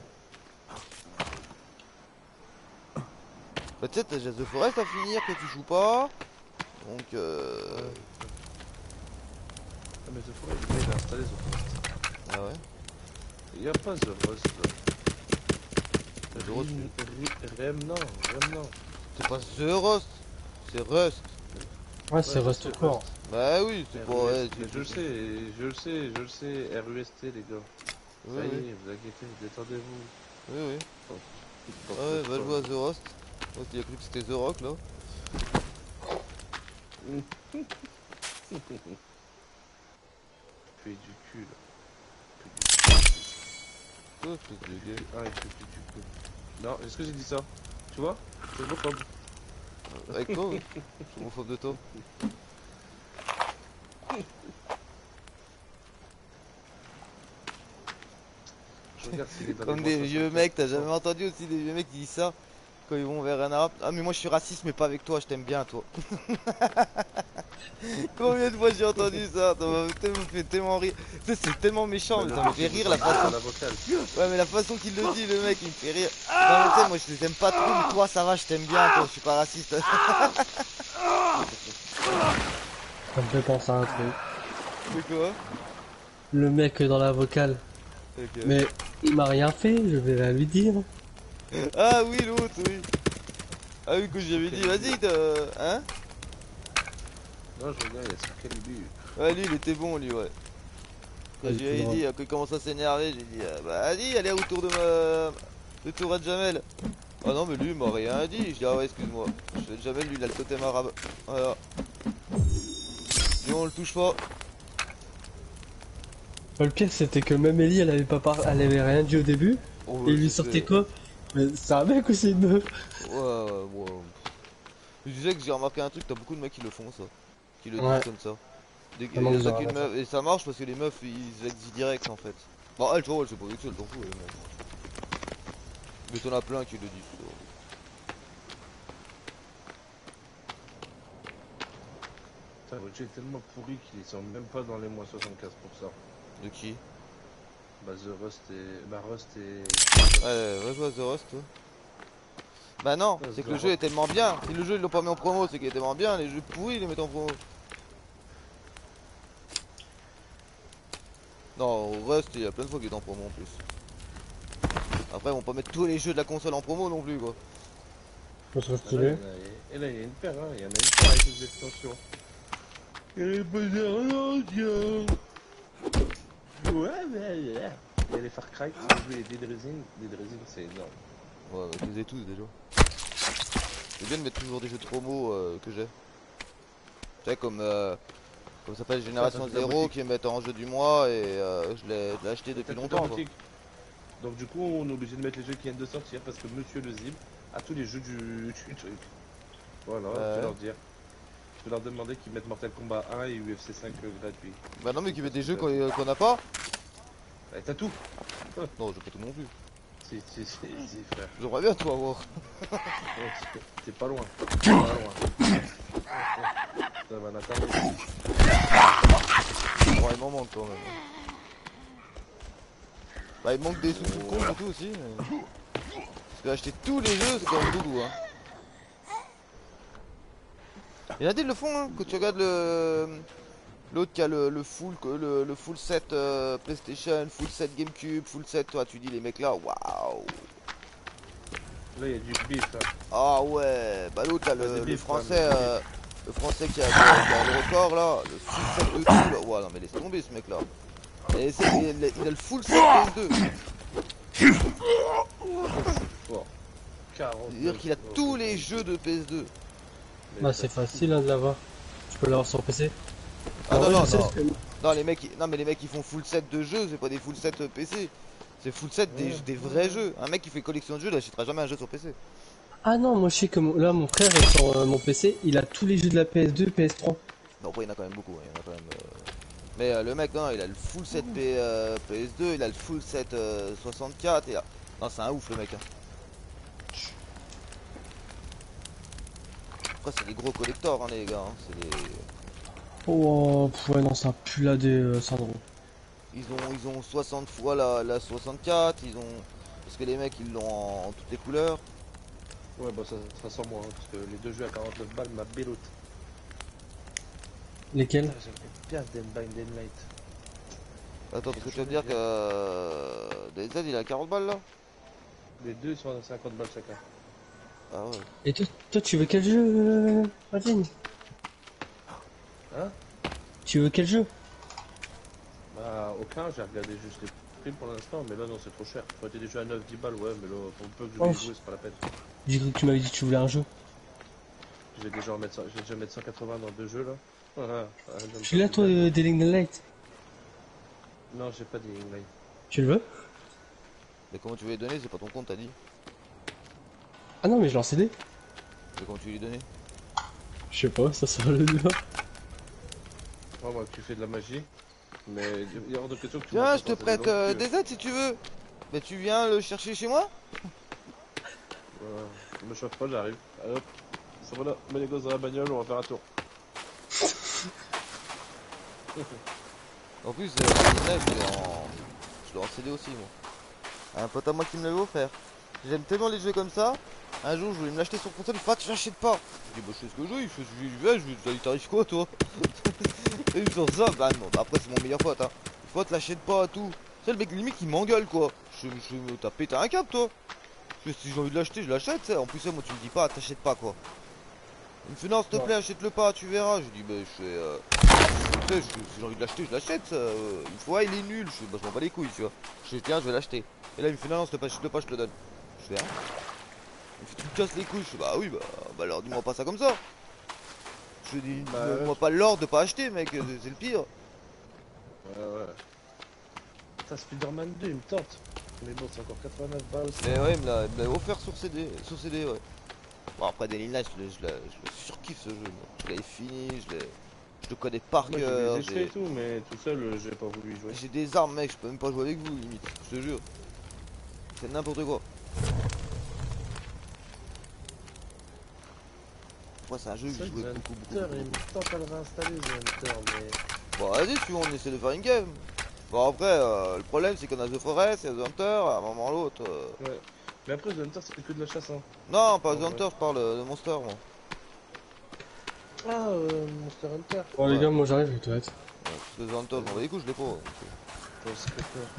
Bah tu sais t'as The Forest à finir que tu joues pas. Donc Ah mais The Forest, il a installé The Forest. Ah ouais. Il n'y a pas The Rust. The Rust, Remnant. c'est pas The Rust, c'est Rust. Ouais c'est Rust tout court. Bah oui, c'est pas... Ouais, Je le sais, RUST les gars. Oui, Ça y oui. est, vous inquiétez, détendez-vous. Oui oui. Oh, Ouais, va jouer à The Rust. Moi qui a cru que c'était The Rock là. Fais du cul là. Oh, c'est de gay. Ah, il fait plus du cul. Non, est-ce que j'ai dit ça? Tu vois? C'est homophobe. Avec toi, je suis homophobe de toi. Je regarde s'il est dans Comme les des mois vieux 64. mecs, t'as jamais entendu aussi des vieux mecs qui disent ça quand ils vont vers un arabe? Ah mais moi je suis raciste mais pas avec toi, je t'aime bien toi. Combien de fois j'ai entendu ça? Ça m'a fait tellement rire. Tu sais, c'est tellement méchant, mais ça me fait rire la façon. La vocale. Ouais mais la façon qu'il le dit le mec il me fait rire. Non mais tu sais moi je les aime pas trop mais toi ça va je t'aime bien toi, je suis pas raciste. Ça me fait penser à un truc. C'est quoi? Le mec dans la vocale. Ok. Mais il m'a rien fait, je vais la lui dire. Ah oui l'autre oui. Ah oui que j'avais dit vas-y hein? Non, je regarde, il y a sur quel but. Ouais lui il était bon lui ouais. Quand Ouais, je lui ai dit, quand il commence à s'énerver, j'ai dit bah vas-y allez autour de de Tour de Jamel. Ah non mais lui il m'a rien dit, je dis ah ouais excuse-moi. Je fais Jamel lui il a le totem arabe. Voilà. Lui on le touche pas. Le pire c'était que même Ellie elle avait rien dit au début. Oh, Et il lui sortait quoi? Mais c'est un mec ou c'est une meuf? Ouais. Je disais que j'ai remarqué un truc, t'as beaucoup de mecs qui le font ça. Qui le Ouais. disent comme ça. Vraiment, ils ont Qu'une raison. meuf, et ça marche parce que les meufs ils se vexent direct en fait. Bon elle tu vois elle s'est pas vexée, elle t'en fout elle, mais t'en as plein qui le disent. Ça. Putain, votre jeu est tellement pourri qu'il est même pas dans les moins 75%. De qui? Bah The Rust et... Bah Rust et... Ouais, rejoue à The Rust, toi. Bah non, Ouais, c'est que The le jeu est Rust. tellement bien. Si le jeu ils l'ont pas mis en promo, c'est qu'il est tellement bien. Les jeux pourris, ils les mettent en promo. Non, Rust, il y a plein de fois qu'il est en promo en plus. Après, ils vont pas mettre tous les jeux de la console en promo non plus, quoi. Je trouve Ah, là, stylé. et là, il y a une paire, hein. Il y en a une paire avec les extensions. Et les bonheurs, ouais, mais... Il y a les Far Cry, si vous voulez, les Dead Rising. Dead Rising, c'est énorme. Ouais, je les ai tous déjà. C'est bien de mettre toujours des jeux de promo que j'ai. Tu sais, comme ça s'appelle Ça, Génération c'est de la 0 boutique. qui mettent en jeu du mois et je l'ai acheté Ça, depuis c'est de la longtemps, quoi. boutique. Donc du coup, on est obligé de mettre les jeux qui viennent de sortir parce que Monsieur le Zib a tous les jeux du truc. Voilà, je vais Ouais. leur dire. Je vais leur demander qu'ils mettent Mortal Kombat 1 et UFC 5 gratuit. Bah non, mais qui met Parce des que jeux ça- qu'on a pas. Eh, t'as tout. Non, j'ai pas tout non plus. Si, frère. J'aimerais bien tout avoir. Oh, t'es pas loin. T'es pas loin. Ça va n'attendre. Bon, il m'en manque quand même. Bah, il me manque des sous sur le compte et tout aussi. Mais... Parce que acheter tous les jeux, c'est quand même doudou, hein. Il y en a des qui le font, hein. Quand tu regardes l'autre qui a le full set PlayStation, full set GameCube, full set, toi, tu dis les mecs là, waouh. Là, il y a du bif. Hein. Ah ouais, bah l'autre là, Pas des le bifs, français, quoi, mais des bifs. le français qui a le record là, le full set de tout là. Ouais, non mais laisse tomber ce mec là. Et il a le full set PS2. Fort. 40. C'est-à-dire qu'il a tous les jeux de PS2. Bah, c'est facile hein, de l'avoir. Tu peux l'avoir sur PC. Ah non, Ouais, non, je sais, non. parce que- Non, les mecs, non mais les mecs qui font full set de jeux, c'est pas des full set PC. C'est full set des vrais jeux. Un mec qui fait collection de jeux, il achètera jamais un jeu sur PC. Ah non, moi je sais que là, mon frère est sur mon PC, il a tous les jeux de la PS2, PS3. Non, après il y en a quand même beaucoup, hein, il y en a quand même. Mais le mec, non, il a le full set PS2, il a le full set 64. Et... Non, c'est un ouf le mec. Hein. Après, c'est des gros collectors, hein, les gars. Hein. C'est des... Oh, ouais, non, ça pue la des Sandro. Ils ont 60 fois la 64. Ils ont. Parce que les mecs, ils l'ont en toutes les couleurs. Ouais, bah ça sera sans moi, hein, parce que les deux jeux à 49 balles, ma bélote. Lesquels? Putain, j'aimerais bien Dead by Daylight. Attends, parce que tu vas me dire que DayZ il a 40 balles là. Les deux sont à 50 balles chacun. Ah ouais. Et toi, tu veux quel jeu, Martin? Hein? Tu veux quel jeu? Bah, aucun, j'ai regardé juste les prix pour l'instant, mais là non, c'est trop cher. Ça aurait été déjà à 9-10 balles, ouais, mais là, pour peu que je vais y Oh. jouer, c'est pas la peine. J'ai cru que tu m'avais dit que tu voulais un jeu. Je vais déjà mettre 180 dans deux jeux là. Tu l'as toi, Dying Light? Non, j'ai pas des Light. Tu le veux? Mais comment tu veux les donner? C'est pas ton compte, t'as dit. Ah non, mais je l'ai en CD. Mais comment tu veux les donner? Je sais pas, ça sera le débat. Ouais, moi, tu fais de la magie. Mais il y a hors de question que tu Tiens, m'as je te pas prête DayZ si tu veux. Mais tu viens le chercher chez moi? Je me chauffe pas, j'arrive. Allez hop. Ça va là, mets les gosses dans la bagnole, on va faire un tour. En plus, je l'ai en CD aussi moi. Un pote à moi qui me l'avait offert. J'aime tellement les jeux comme ça. Un jour, je voulais me l'acheter sur console, il fait, tu l'achètes pas. Je dis, bah, je sais ce que je veux, il fait, je t'arrive quoi, toi? Et sur ça, bah non, bah, après, c'est mon meilleur pote, hein. Pote, l'achète pas, tout. C'est le mec, limite, il m'engueule, quoi. T'as pété un câble, toi. Je fais, si j'ai envie de l'acheter, je l'achète, ça. En plus, moi, tu me dis pas, t'achètes pas, quoi. Il me fait, non, s'il te plaît, achète-le pas, tu verras. Je dis, bah, si j'ai envie de l'acheter, je l'achète, ça. Il me fait, ouais, il est nul. Je fais, bah, je m'en bats les couilles, tu vois. Je fais, tiens, je vais l'acheter. Et là, il me fait, non, s'il te plaît, achète-le pas, je te le donne. Je fais, hein. Il me fait, tu me casses les couilles. Je fais, bah oui, bah alors dis-moi pas ça comme ça. Je dis, Bah, moi pas l'ordre de pas acheter, mec, c'est le pire. Ouais. Putain, Spider-Man 2, il me tente. Mais bon, c'est encore 89 balles. Mais ouais, il me l'a offert sur CD, ouais. Bon, après, Dying Light, je le surkiffe ce jeu. Moi. Je l'avais fini, je le connais par Moi, j'ai cœur. des extraits et tout, mais tout seul, j'ai pas voulu y jouer. J'ai des armes, mec, je peux même pas jouer avec vous, limite, je te jure. C'est n'importe quoi. Moi, c'est un jeu que j'ai joué beaucoup. Il me tente à le réinstaller, The Hunter, mais... Bon, vas-y, tu vois, on essaie de faire une game. Bon après, le problème c'est qu'on a The Forest, il y a The Hunter, à un moment ou l'autre. Ouais. Mais après, The Hunter, c'est que de la chasse, hein. Non, pas En The vrai. Hunter, je parle de Monster, moi. Ah, Monster Hunter. Bon, les Ouais, gars, moi j'arrive, je te laisse. parce que The Hunter, je m'en bats les couilles, je l'ai pas. Toi, c'est que peur.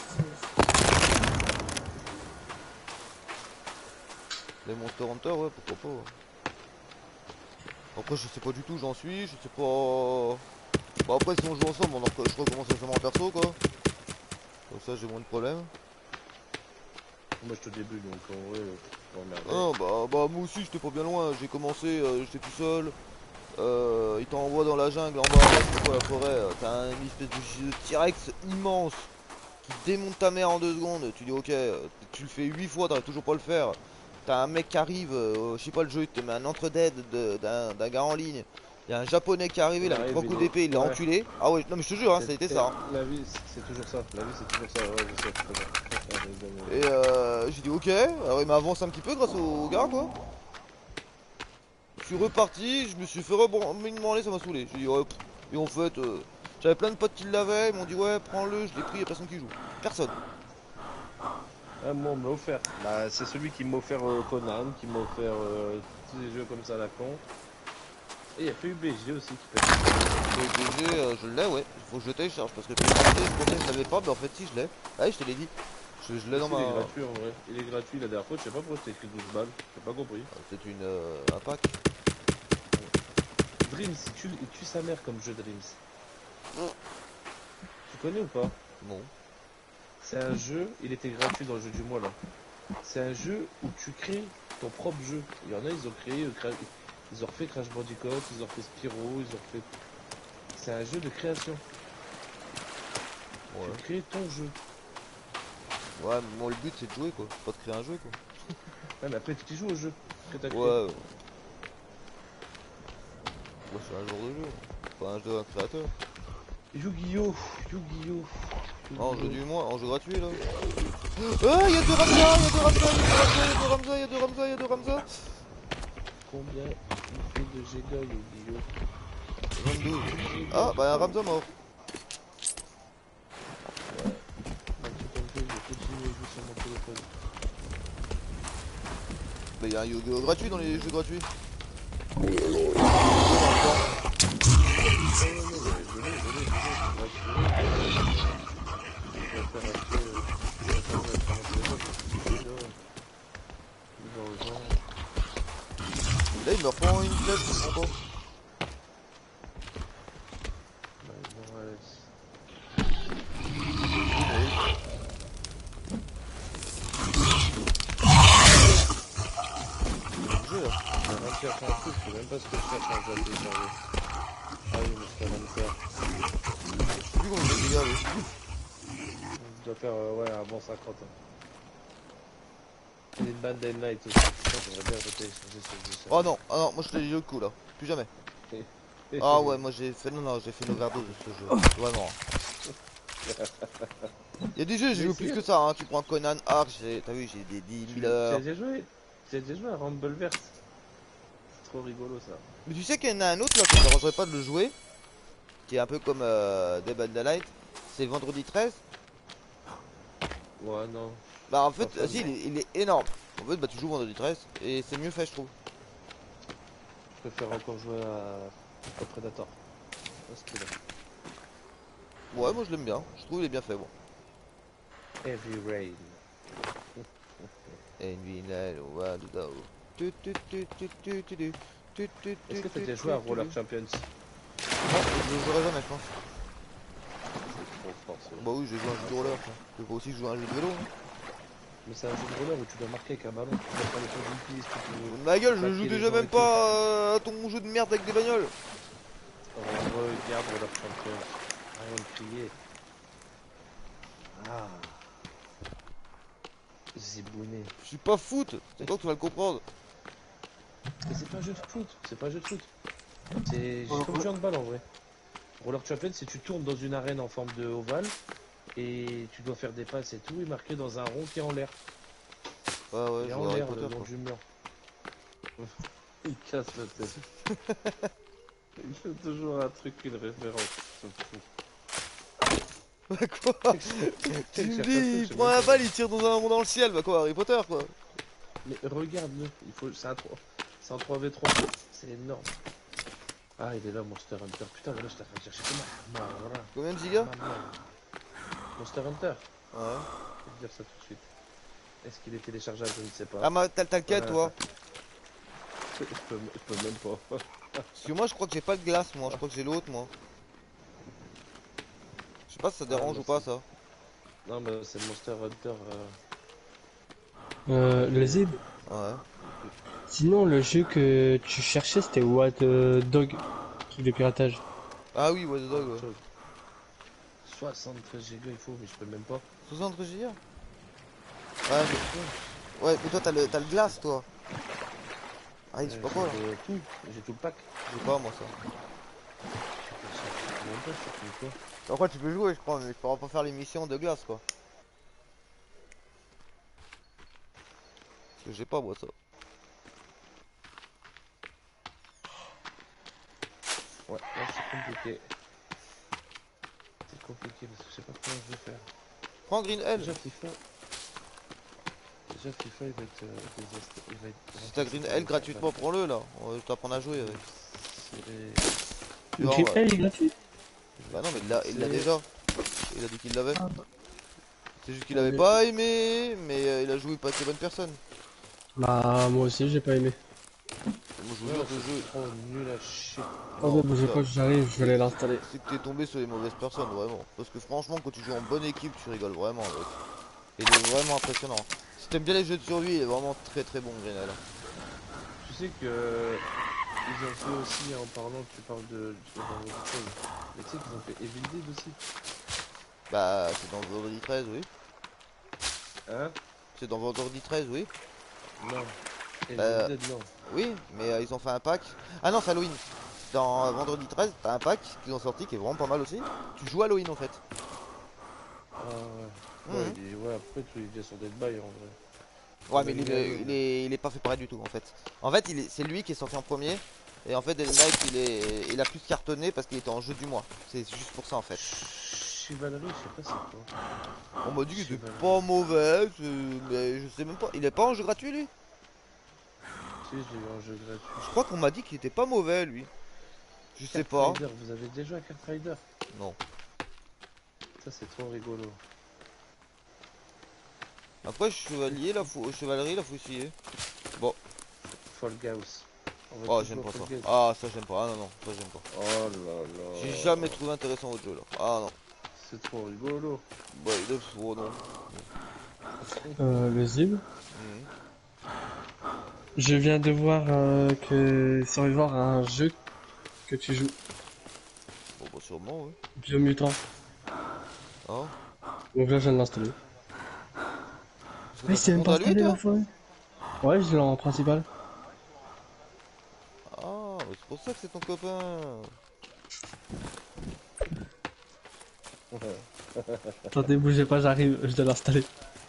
Les Monster Hunter, ouais, pourquoi pas. Ouais. Après, je sais pas du tout où j'en suis, je sais pas. Bon, après, si on joue ensemble, je recommence récemment en perso, quoi. Comme ça, j'ai moins de problèmes. Moi, je te débute, donc en vrai, pas emmerder. Non, bah, moi aussi, j'étais pas bien loin. J'ai commencé, j'étais tout seul. Il t'envoie dans la jungle, en bas, là, c'est quoi la forêt t'as une espèce de T-Rex immense qui démonte ta mère en 2 secondes. Tu dis, ok, tu le fais 8 fois, t'arrives toujours pas à le faire. T'as un mec qui arrive, je sais pas le jeu, il te met un entre-dead d'un gars en ligne. Il y a un japonais qui est arrivé, il a mis Ouais, 3 coups d'épée, il l'a ouais. enculé. Ah ouais, non mais je te jure, hein, ça a été ça. Hein. La vie, c'est toujours ça. La vie, c'est toujours ça. Ouais, je sais. Et j'ai dit ok, alors il m'a avancé un petit peu grâce au gars quoi. Je suis reparti, je me suis fait rebondir, ça m'a saoulé. J'ai dit ouais, et en fait, j'avais plein de potes qui l'avaient, ils m'ont dit ouais, prends-le, je l'ai pris, y'a personne qui joue. Personne. Ah, moi, on me l'a offert. Bah, c'est celui qui m'a offert Conan, qui m'a offert tous les jeux comme ça à la con. Et il y a PUBG aussi qui peut être. Le DG, je l'ai, ouais. Il faut que je le télécharge parce que PUBG, je pensais que je l'avais pas, mais en fait, si, je l'ai. Ah oui, je te l'ai dit. Je l'ai dans Aussi, il est ma. gratuit en vrai. Il est gratuit la dernière fois, je sais pas pourquoi c'était écrit 12 balles. J'ai pas compris. C'est un pack. Dreams, il tue sa mère comme jeu Dreams. Mm. Tu connais ou pas? Non. C'est un jeu, il était gratuit dans le jeu du mois là. C'est un jeu où tu crées ton propre jeu. Il y en a, ils ont créé, ils ont refait Crash Bandicoot, ils ont refait Spyro, ils ont refait. C'est un jeu de création. Ouais. Tu crées ton jeu. Ouais, mais moi, le but, c'est de jouer, quoi. Pas de créer un jeu, quoi. Ouais, mais après tu joues au jeu que t'as créé. Ouais. Ouais, c'est un genre de jeu. Pas un jeu d'un créateur. Yu-Gi-Oh! Yu-Gi-Oh! En jeu du mois, en jeu gratuit, là. Ah, y'a deux Ramza, y'a deux Ramza, y'a deux Ramza, y'a deux Ramza, y'a deux Ramza. Combien il fait de giga Yu-Gi-Oh! 22. Ah, bah, un Ramza mort. Un truc comme ça, je vais continuer à jouer sur mon téléphone. Bah, y'a un Yu-Gi-Oh gratuit dans les jeux gratuits. Là, il me reprend une flèche, je comprends pas. Jeu, là. Je cherche un truc, je sais même pas ce que je cherche quand je vais télécharger. Ah oui, mais c'est un faire. Je sais plus comment je les dégâts, lui. Je dois faire ouais, avant 50 ans. Il y a une bande Night aussi. Putain, j'aimerais bien télécharger ce jeu. Oh non, ah non, moi je te dis le coup là. Plus jamais. Ah ouais, moi j'ai fait. Non, j'ai fait une overdose de ce jeu. Vraiment. Il y a des jeux, j'ai joué plus que ça. Hein. Tu prends Conan Ark, t'as vu, j'ai des 10 000 Tu as heures. déjà joué? Tu as déjà joué à Rumbleverse? C'est trop rigolo ça. Mais tu sais qu'il y en a un autre là que je ne dérangerais pas de le jouer. Qui est un peu comme Dead by Daylight. C'est vendredi 13. Ouais, non. Bah en fait, Pas fan, si, non. il est énorme. En fait, bah tu joues vendredi 13 et c'est mieux fait, je trouve. Je préfère encore jouer à Predator. Parce que là. Ouais, moi je l'aime bien. Je trouve il est bien fait, bon. Heavy Rain. Est-ce que t'as déjà joué à Roller Champions? Non, je jouerai jamais, je pense. C'est trop fort ce jeu. Bah oui, j'ai joué à un jeu de roller. Je peux aussi jouer à un jeu de vélo. Hein. Mais c'est un jeu de roller où tu dois marquer avec un ballon. Tu dois faire les choses d'une piste. Tu peux Ma gueule, je plaquer joue les déjà gens même et tout. pas à ton jeu de merde avec des bagnoles. Regarde Roller Champions. Rien de crier. Ah. Zibouné. Je suis pas foot, c'est toi que tu vas le comprendre. Mais c'est pas un jeu de foot. C'est pas un jeu de foot. C'est comme du handball en vrai. Roller Champions, c'est tu tournes dans une arène en forme de ovale. Et tu dois faire des passes et tout. Et marquer dans un rond qui est en l'air. Ouais, ouais, Il est je en joue à Harry l'air Potter le long quoi. du mur. Il casse la tête. Il fait toujours un truc, une référence. Ce fou. Bah quoi? Tu me dis, il prend la balle, il tire dans un rond dans le ciel, bah quoi, Harry Potter quoi. Mais regarde-le, il faut. C'est un 3v3. C'est énorme. Ah, il est là, Monster Hunter. Putain, voilà, je t'ai fait chercher comment. Voilà. Combien de gigas? Monster Hunter. Ouais. Je vais te dire ça tout de suite. Est-ce qu'il est téléchargeable? Je ne sais pas. Ah, mais t'as le quête, toi? Je peux même pas. Parce que moi, je crois que j'ai pas de glace, moi. Je crois que j'ai l'autre, moi. Je sais pas si ça dérange ou pas, ça. Non, mais c'est Monster Hunter. Le Zib. Ouais. Sinon, le jeu que tu cherchais, c'était What Dog, truc de piratage. Ah oui, Watch Dog, ouais. 73 Go il faut, mais je peux même pas. 60 gigas? Ouais, mais toi, t'as le glace, toi. Ah, je sais pas quoi, là. J'ai tout le pack. J'ai pas, moi, ça. Je sais même pas, je sais quoi. Après, tu peux jouer, je crois, mais je pourras pas faire l'émission de glace, quoi. Parce que j'ai pas, moi, ça. Ouais, là c'est compliqué. C'est compliqué parce que je sais pas comment je vais faire. Prends Green Hell. Déjà FIFA il va être désastreux. Il va être. Si t'as Green Hell gratuitement, prends-le, là. On va t'apprendre à jouer avec. Le Genre, Green Hell est gratuit? Bah non, mais il l'a déjà. Il a dit qu'il l'avait. Ah bah. C'est juste qu'il avait pas aimé, mais il a joué pas avec les bonnes personnes. Bah, moi aussi, j'ai pas aimé. Moi, je vous jure, ce jeu. trop nul à chier. Oh, bougez pas, j'arrive, je vais aller l'installer. C'est que t'es tombé sur les mauvaises personnes, vraiment. Parce que franchement, quand tu joues en bonne équipe, tu rigoles vraiment avec. Et il est vraiment impressionnant. Si t'aimes bien les jeux de survie, il est vraiment très très bon, Grenelle. Tu sais que. Ils ont fait aussi, en parlant, tu parles de autre chose. Mais tu sais qu'ils ont fait Evil Dead aussi. Bah, c'est dans Vendredi 13, oui. Hein? C'est dans Vendredi 13, oui. Non. Evil Dead, non. Oui, mais ils ont fait un pack. Ah non, c'est Halloween. Dans Vendredi 13, t'as un pack qu'ils ont sorti qui est vraiment pas mal aussi. Tu joues Halloween en fait. Ah ouais. Mhm. Ouais, après tu es bien sur Dead by en vrai. Ouais, mais il est pas fait pareil du tout en fait. En fait, c'est lui qui est sorti en premier. Et en fait, Dead Knight, il a plus cartonné parce qu'il était en jeu du mois. C'est juste pour ça en fait. Chivalry, je sais pas c'est quoi. On m'a dit qu'il était pas mauvais, mais je sais même pas. Il est pas en jeu gratuit lui? Si, je l'ai eu en jeu gratuit. Je crois qu'on m'a dit qu'il était pas mauvais lui. Je sais pas. Rider, vous avez déjà joué à Kart Rider? Non. Ça c'est trop rigolo. Après, chevalier, chevalerie, la fauciller. Bon. Fall Gauss. Oh, j'aime pas ça. Ah, ça j'aime pas. Ah non, non, ça j'aime pas. Oh là là. J'ai jamais trouvé intéressant votre jeu là. Ah non. C'est trop rigolo. Bah, il est oh, non. Le Zib. Mhm. Je viens de voir que Survivor a un jeu que tu joues. Bon, bah, sûrement, oui. Biomutant. Ah. Donc là, je viens de l'installer. Mais c'est même pas à lui, installé toi? la fois. Ouais, je l'ai en principal. Ah, bah, c'est pour ça que c'est ton copain. Attendez, bougez pas, j'arrive, je dois l'installer.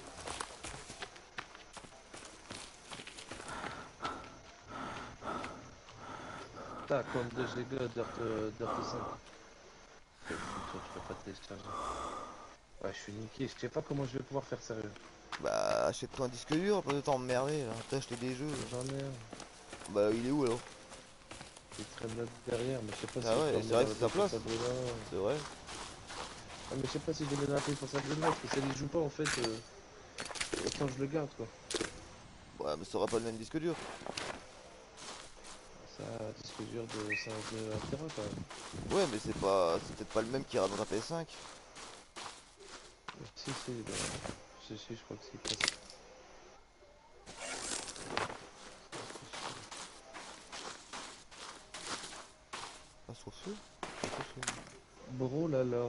T'as comme 2 Go Dirt 5. Tu peux pas télécharger. Ouais, je suis niqué. Je sais pas comment je vais pouvoir faire sérieux. Bah, achète-toi un disque dur, pas de t'emmerder là. T'as acheté des jeux. J'en ai un. Bah, il est où alors? Il traîne là derrière, mais je sais pas Ah si ouais, je peux c'est vrai que c'est sa place. Sabrina. C'est vrai. Ah, mais je sais pas si je vais mettre pour Sabrina, parce que si elle y joue pas en fait, autant je le garde quoi. Ouais, mais ça aura pas le même disque dur. Ça disque dur de 5 Tera quand même. Ouais, mais c'est peut-être pas le même qui ira dans ta PS5. Si, si, je crois que c'est passe. Ah, sur feu. Bro là là.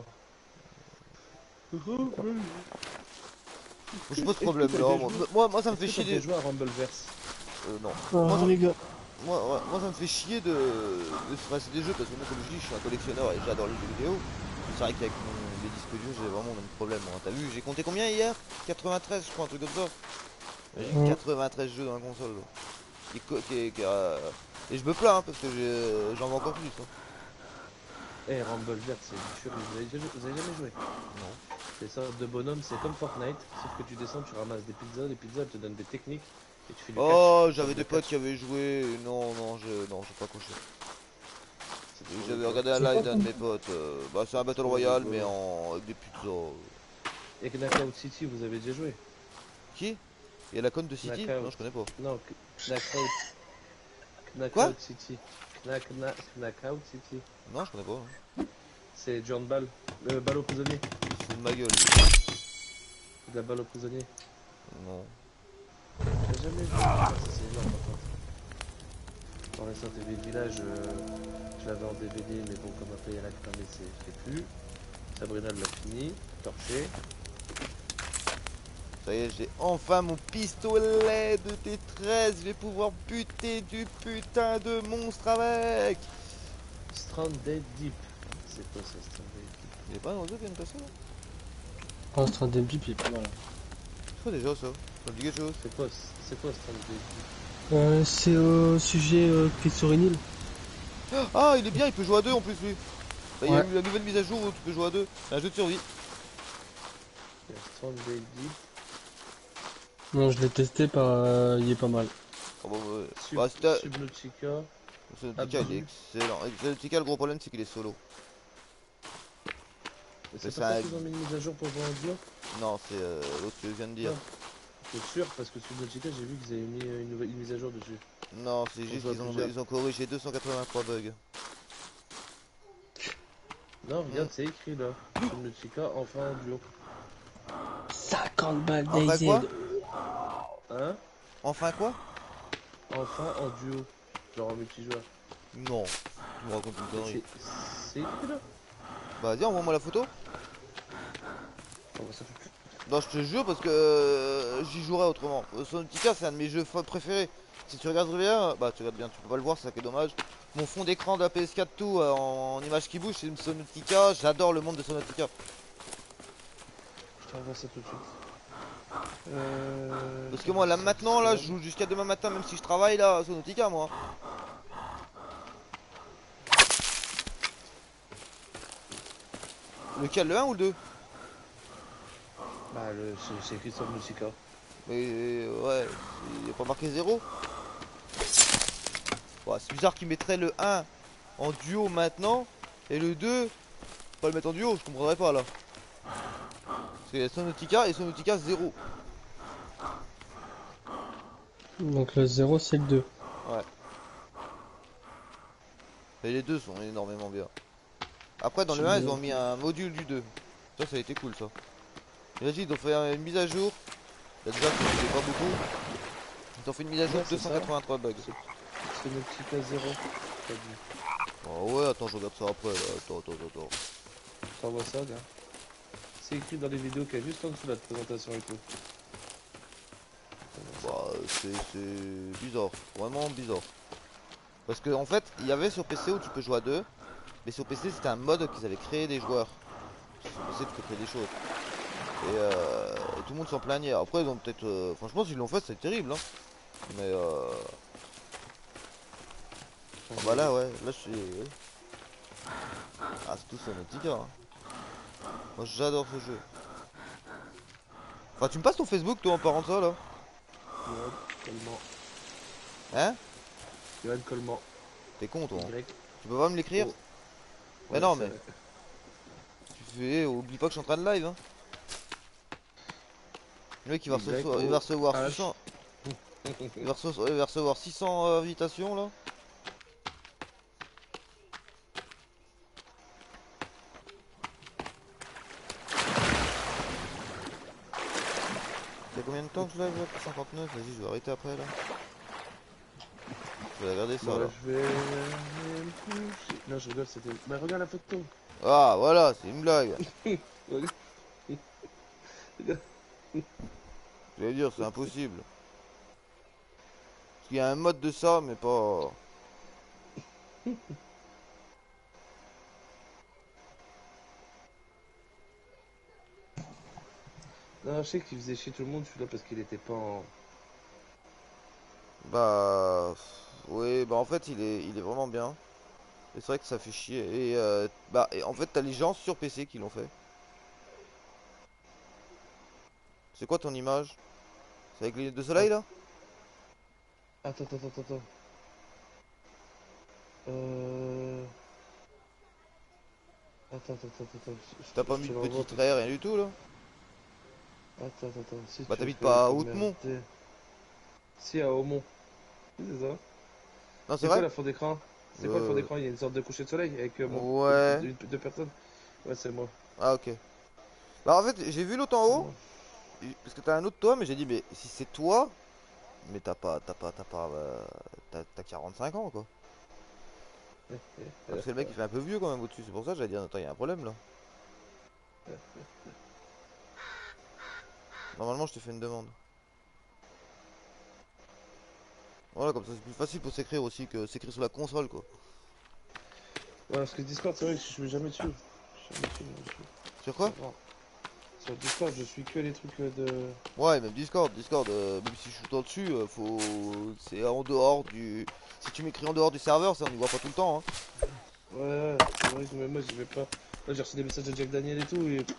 J'ai pas de problème là. Moi, ça me fait chier des joueurs à Rumbleverse. non. Oh, les gars. Moi, ça me fait chier de se passer des jeux parce que moi, comme je dis, je suis un collectionneur et j'adore les jeux vidéo. C'est vrai qu'avec les disques durs, j'ai vraiment le même problème. Hein. T'as vu, j'ai compté combien hier? 93, je crois, un truc comme ça. J'ai 93 jeux dans la console. Là. Et je me plains hein, parce que j'en veux encore plus. Hein. Eh, Rumble Vert, c'est une tuerie. Vous avez jamais joué? Non. C'est ça, de bonhomme, c'est comme Fortnite, sauf que tu descends, tu ramasses des pizzas, les pizzas elles te donnent des techniques et tu fais du catch. Oh, Tu j'avais tapes des le potes catch. qui avaient joué. Non, non, non, j'ai pas couché. C'est trop J'avais rigolo. regardé un C'est quoi live d'un de comme... mes potes. Bah, c'est un C'est Battle trop Royale, mais rigolo. avec des pizzas. Et Knockout City, vous avez déjà joué? Qui? Il y a la conne de City? Non, Knockout. je connais pas. Non, Knockout. Quoi? Knockout City. Knockout City. Non, je connais pas. Hein. C'est du handball. Balle au prisonnier. Il se fout de ma gueule, lui. De la balle au prisonnier. Non. T'as jamais joué? Ah, ça c'est énorme par contre. Dans les TV de village, je l'avais en DVD, mais bon, comme après il y a la cramée, c'est fait plus. Sabrina l'a fini, torché. Ça y est, j'ai enfin mon pistolet de T13. Je vais pouvoir buter du putain de monstre avec. Stranded Deep. C'est quoi ça, Stranded Deep? Il est pas dans le jeu qui vient de passer là? Oh, c'est un début, puis voilà. C'est quoi déjà ça? Ça me dit quelque chose. C'est quoi Stranded Deep? C'est au sujet qui est sur une île. Ah, il est bien, il peut jouer à deux en plus lui. Bah, il y a Ouais. eu la nouvelle mise à jour où tu peux jouer à deux. C'est un jeu de survie. Il y a Stranded Deep. Non, je l'ai testé, il est pas mal. Oh, bah, ouais. Sub Bah, c'était. Subnautica. Subnautica, il est Abzu. excellent. Subnautica, le gros problème, c'est qu'il est solo. Mais Mais c'est c'est pas ça un. qu'ils ont mis une mise à jour pour jouer en duo? Non, c'est l'autre que je viens de dire. Non. C'est sûr, parce que Subnautica, j'ai vu qu'ils avaient mis une mise à jour dessus. Non, c'est On juste joue à qu'ils ont, plusieurs. ils ont corrigé 283 bugs. Non, regarde, c'est écrit là. Subnautica, enfin en duo. 50 balles Enfin DayZ. quoi? Hein? Enfin quoi? Enfin en duo. Genre en multijoueur. Non, tu me racontes une connerie. C'est écrit là? Bah, vas-y, envoie-moi la photo. On voit ça tout de suite. Non, je te jure parce que j'y jouerai autrement. Subnautica, c'est un de mes jeux préférés. Si tu regardes bien, bah tu regardes bien, tu peux pas le voir, c'est ça qui est dommage. Mon fond d'écran de la PS4 tout en image qui bouge, c'est une Subnautica. J'adore le monde de Subnautica. Je t'envoie ça tout de suite. Parce que moi là maintenant là, je joue jusqu'à demain matin, même si je travaille là à Subnautica moi. Lequel, le un ou le 2? Bah, c'est écrit Subnautica. Mais ouais, il n'y a pas marqué 0. Ouais, c'est bizarre qu'ils mettraient le un en duo maintenant et le 2 pas le mettre en duo, je comprendrais pas là. Parce qu'il y a Subnautica et Subnautica 0. Donc le 0, c'est le 2. Ouais. Et les deux sont énormément bien. Après dans le 1 ils ont mis un module du 2. Ça a été cool ça. Et vas-y, ils ont fait une mise à jour. Là déjà c'était pas beaucoup. Ils ont fait une mise à jour Ouais, de c'est ça. 283 bugs. Subnautica 0. T'as dit. Oh ouais, attends, je regarde ça après là. Attends. Je t'envoie ça, gars. C'est écrit dans les vidéos qu'il y a juste en dessous de la présentation et tout. Bah c'est bizarre, vraiment bizarre. Parce que en fait, il y avait sur PC où tu peux jouer à deux. Mais sur PC c'était un mode qu'ils avaient créé des joueurs. Sur PC tu peux créer des choses. Et tout le monde s'en plaignait. Après ils ont peut-être... franchement s'ils l'ont fait c'est terrible hein. Mais ah bah là ouais, là je suis... ouais. Ah c'est tout Subnautica hein. Moi j'adore ce jeu. Enfin tu me passes ton Facebook toi en parlant de ça là? Johan Coleman. Hein? Johan Coleman. T'es con toi hein. Y. Tu peux pas me l'écrire? Oh. Mais Ouais, non ça- mais... Tu fais... oublie pas que je suis en train de live hein. Le mec il va recevoir, il va recevoir H. 600... il va recevoir 600 invitations là. Il y a combien de temps que je live là? 59, vas-y je vais arrêter après là. Je vais regarder ça Bon, là. là, je vais... Non, je rigole, c'était... Bah, regarde la photo. Ah voilà, c'est une blague. Regarde. Je vais dire, c'est impossible. Parce qu'il y a un mode de ça, mais pas... Non, je sais qu'il faisait chier tout le monde, celui-là, parce qu'il était pas en... Bah... Oui, bah en fait il est vraiment bien. Et c'est vrai que ça fait chier. Et en fait, t'as les gens sur PC qui l'ont fait. C'est quoi ton image? C'est avec les lunettes de soleil là? Attends. Euh... Attends. T'as pas Je mis te de l'envoie petit parce trait, rien du tout là? Attends. Si Bah tu t'habites fais pas à Haute-Mont. commenter. Si, à Aumont. Oui, c'est ça. Non, c'est C'est quoi vrai? la fond d'écran? C'est quoi le fond Euh... d'écran? Il y a une sorte de coucher de soleil avec Ouais. deux personnes? Ouais, c'est moi. Ah ok. Bah en fait, j'ai vu l'autre en C'est haut. moi. Parce que t'as un autre toi, mais j'ai dit, mais si c'est toi, mais t'as 45 ans quoi. Parce que le mec il fait un peu vieux quand même au-dessus, c'est pour ça que j'allais dire, attends, il y a un problème là. Normalement, je te fais une demande. Voilà, comme ça c'est plus facile pour s'écrire aussi que s'écrire sur la console quoi. Ouais, parce que Discord, c'est vrai que je suis jamais dessus. Je suis Sur quoi? rare. Sur Discord, je suis que les trucs de. Ouais, même Discord, même si je suis tout dessus, c'est en dehors du. Si tu m'écris en dehors du serveur, ça on y voit pas tout le temps, hein. Ouais, c'est vrai que même moi, j'y vais pas. Là, j'ai reçu des messages de Jack Daniel et tout. Et...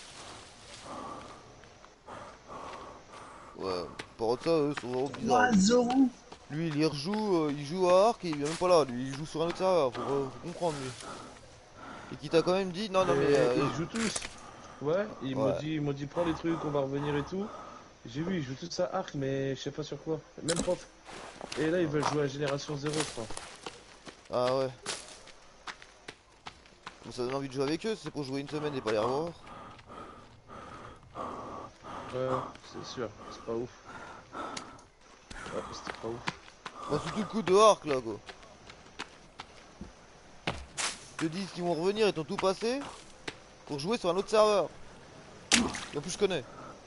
Ouais, par contre ça, eux, sont vraiment bizarres, lui. Oiseau. Lui, il joue à Ark et il vient même pas là, lui, il joue sur un autre serveur, faut comprendre, lui. Et qui t'a quand même dit, non, non, mais, Mais ils jouent tous. Ouais, ouais. ils m'ont dit, prends les trucs, on va revenir et tout. J'ai vu, ils jouent tous à Arc, mais je sais pas sur quoi. Même pas. Et là, ils veulent jouer à Génération 0, je crois. Ah ouais. Mais ça donne envie de jouer avec eux, c'est pour jouer une semaine et pas les revoir. Ouais, c'est sûr, c'est pas ouf. Ouais, c'était pas ouf. Bah, surtout le coup de Ark, là, quoi. Ils te disent qu'ils vont revenir et t'ont tout passé pour jouer sur un autre serveur. Et en plus, je connais.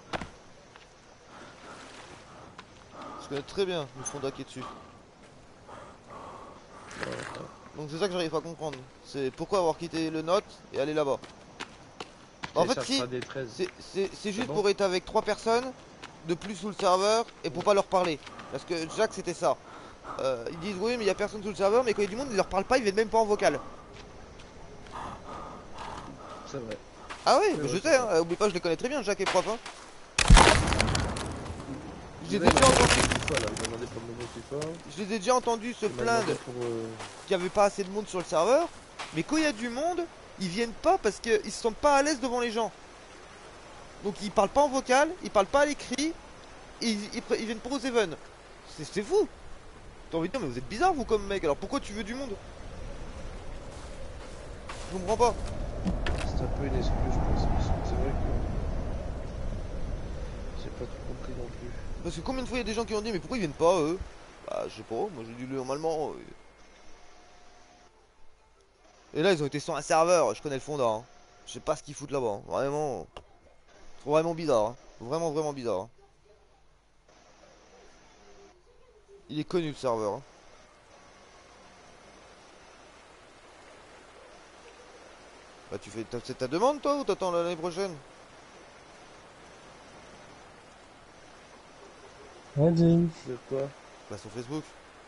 Je connais très bien le fond qui est dessus. Donc c'est ça que j'arrive pas à comprendre. C'est pourquoi avoir quitté le Note et aller là-bas. Bah, en fait si, Téléchargera des 13. c'est juste bon pour être avec 3 personnes de plus sous le serveur et pour pas leur parler. Parce que Jack c'était ça. Ils disent oui mais il y a personne sous le serveur mais quand il y a du monde ils leur parlent pas, ils viennent même pas en vocal. C'est vrai. Ah oui, C'est mais je vrai, sais, c'est hein, oublie pas je les connais très bien, Jack et prof. Hein. Je les ai Là, il déjà m'a demandé entendus, FIFA, là. Il m'a demandé pour le nouveau FIFA. je les ai déjà entendus se Il m'a plaindre demandé pour. qu'il n'y avait pas assez de monde sur le serveur. Mais quand il y a du monde, ils viennent pas parce qu'ils se sentent pas à l'aise devant les gens. Donc ils parlent pas en vocal, ils parlent pas à l'écrit, ils viennent pas aux even. C'est fou. T'as envie de dire mais vous êtes bizarre vous comme mec, alors pourquoi tu veux du monde? Je comprends pas. C'est un peu une excuse, je pense. Parce que c'est vrai que. J'ai pas tout compris non plus. Parce que combien de fois il y a des gens qui ont dit mais pourquoi ils viennent pas eux? Bah je sais pas, moi j'ai dit normalement. Et là ils ont été sur un serveur, je connais le fondant. Hein. Je sais pas ce qu'ils foutent là-bas, hein. Vraiment. C'est vraiment bizarre. Hein. Vraiment bizarre. Hein. Il est connu le serveur. Hein. Bah tu fais c'est ta demande toi ou t'attends l'année prochaine? Vas-y. De quoi? Bah sur Facebook.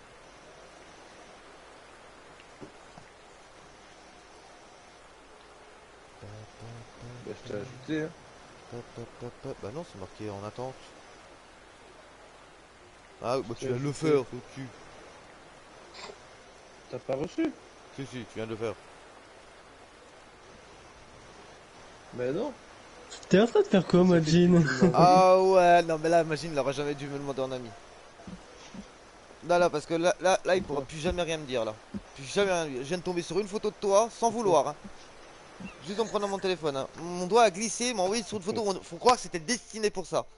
Bah, je t'ai ajouté, hein. Bah non c'est marqué en attente. Ah bah tu t'ai viens de le ajouté. faire, faut que tu. T'as pas reçu? Si tu viens de le faire. Mais non. T'es en train de faire quoi, moi, Ça fait que Jean? tu me l'as envoyé. Ah ouais, non mais là imagine, il aurait jamais dû me demander en ami. Là parce que là il pourra Pourquoi? plus jamais rien me dire là. Plus jamais rien me dire. Je viens de tomber sur une photo de toi sans vouloir. Hein. Juste en prenant mon téléphone. Hein. Mon doigt a glissé, m'a envoyé sur une photo. Faut croire que c'était destiné pour ça.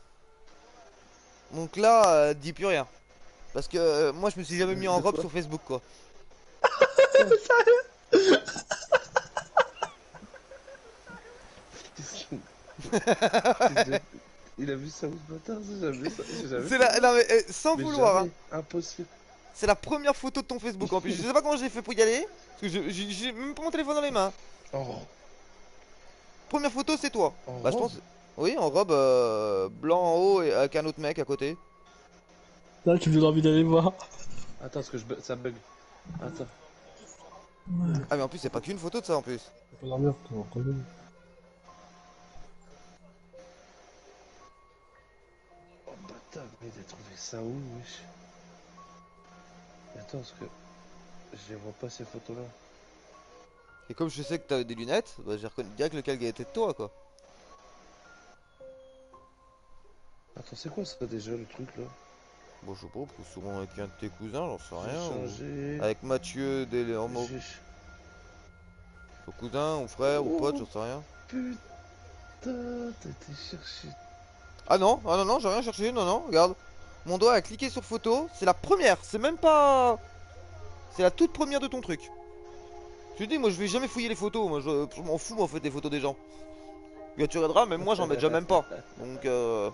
Donc là, dis plus rien. Parce que moi je me suis jamais mis en De robe quoi? sur Facebook quoi. Qu'est-ce qu'il- Qu'est-ce que- Il a vu ça où ce matin? J'ai jamais ça. J'ai jamais C'est fait la. ça. Non mais sans Mais vouloir. Hein. jamais. Impossible. C'est la première photo de ton Facebook en plus. Je sais pas comment j'ai fait pour y aller. Parce que j'ai même pas mon téléphone dans les mains. En, Première photo, c'est toi. en Bah, je robe? pense. Oui, en robe blanc en haut et avec un autre mec à côté. Là, tu me donnes envie d'aller voir. Attends, parce que ça bug. Attends. Ah mais en plus c'est pas qu'une photo de ça en plus. Faut pas dormir, toi, quand même. Oh bâtard, mais il a trouvé ça où, wesh? Attends, parce que je les vois pas ces photos là. Et comme je sais que t'avais des lunettes, bah j'ai reconnu direct lequel était de toi quoi. Attends, c'est quoi ça déjà le truc là? Bon je sais pas, ou souvent avec un de tes cousins, j'en sais J'ai rien, ou changé. avec Mathieu des Homo, J'ai. ton cousin ou frère ou pote, Oh j'en sais rien. putain, t'as été chercher. Ah non, ah non, non, j'ai rien cherché, non, non, regarde. Mon doigt a cliqué sur photo, c'est la première, c'est même pas... C'est la toute première de ton truc. Je te dis, moi je vais jamais fouiller les photos, moi je m'en fous en fait des photos des gens. Et tu regarderas, même moi j'en mets déjà même pas. Donc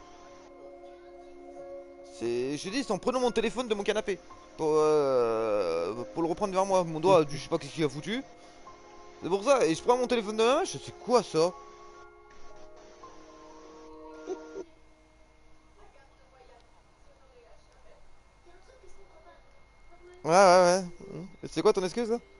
c'est... Je te dis, c'est en prenant mon téléphone de mon canapé. Pour le reprendre vers moi. Mon doigt, je sais pas qu'est-ce qu'il a foutu. C'est pour ça, et je prends mon téléphone de ma main, je sais c'est quoi ça? Ouais, ouais, ouais. C'est quoi ton excuse là?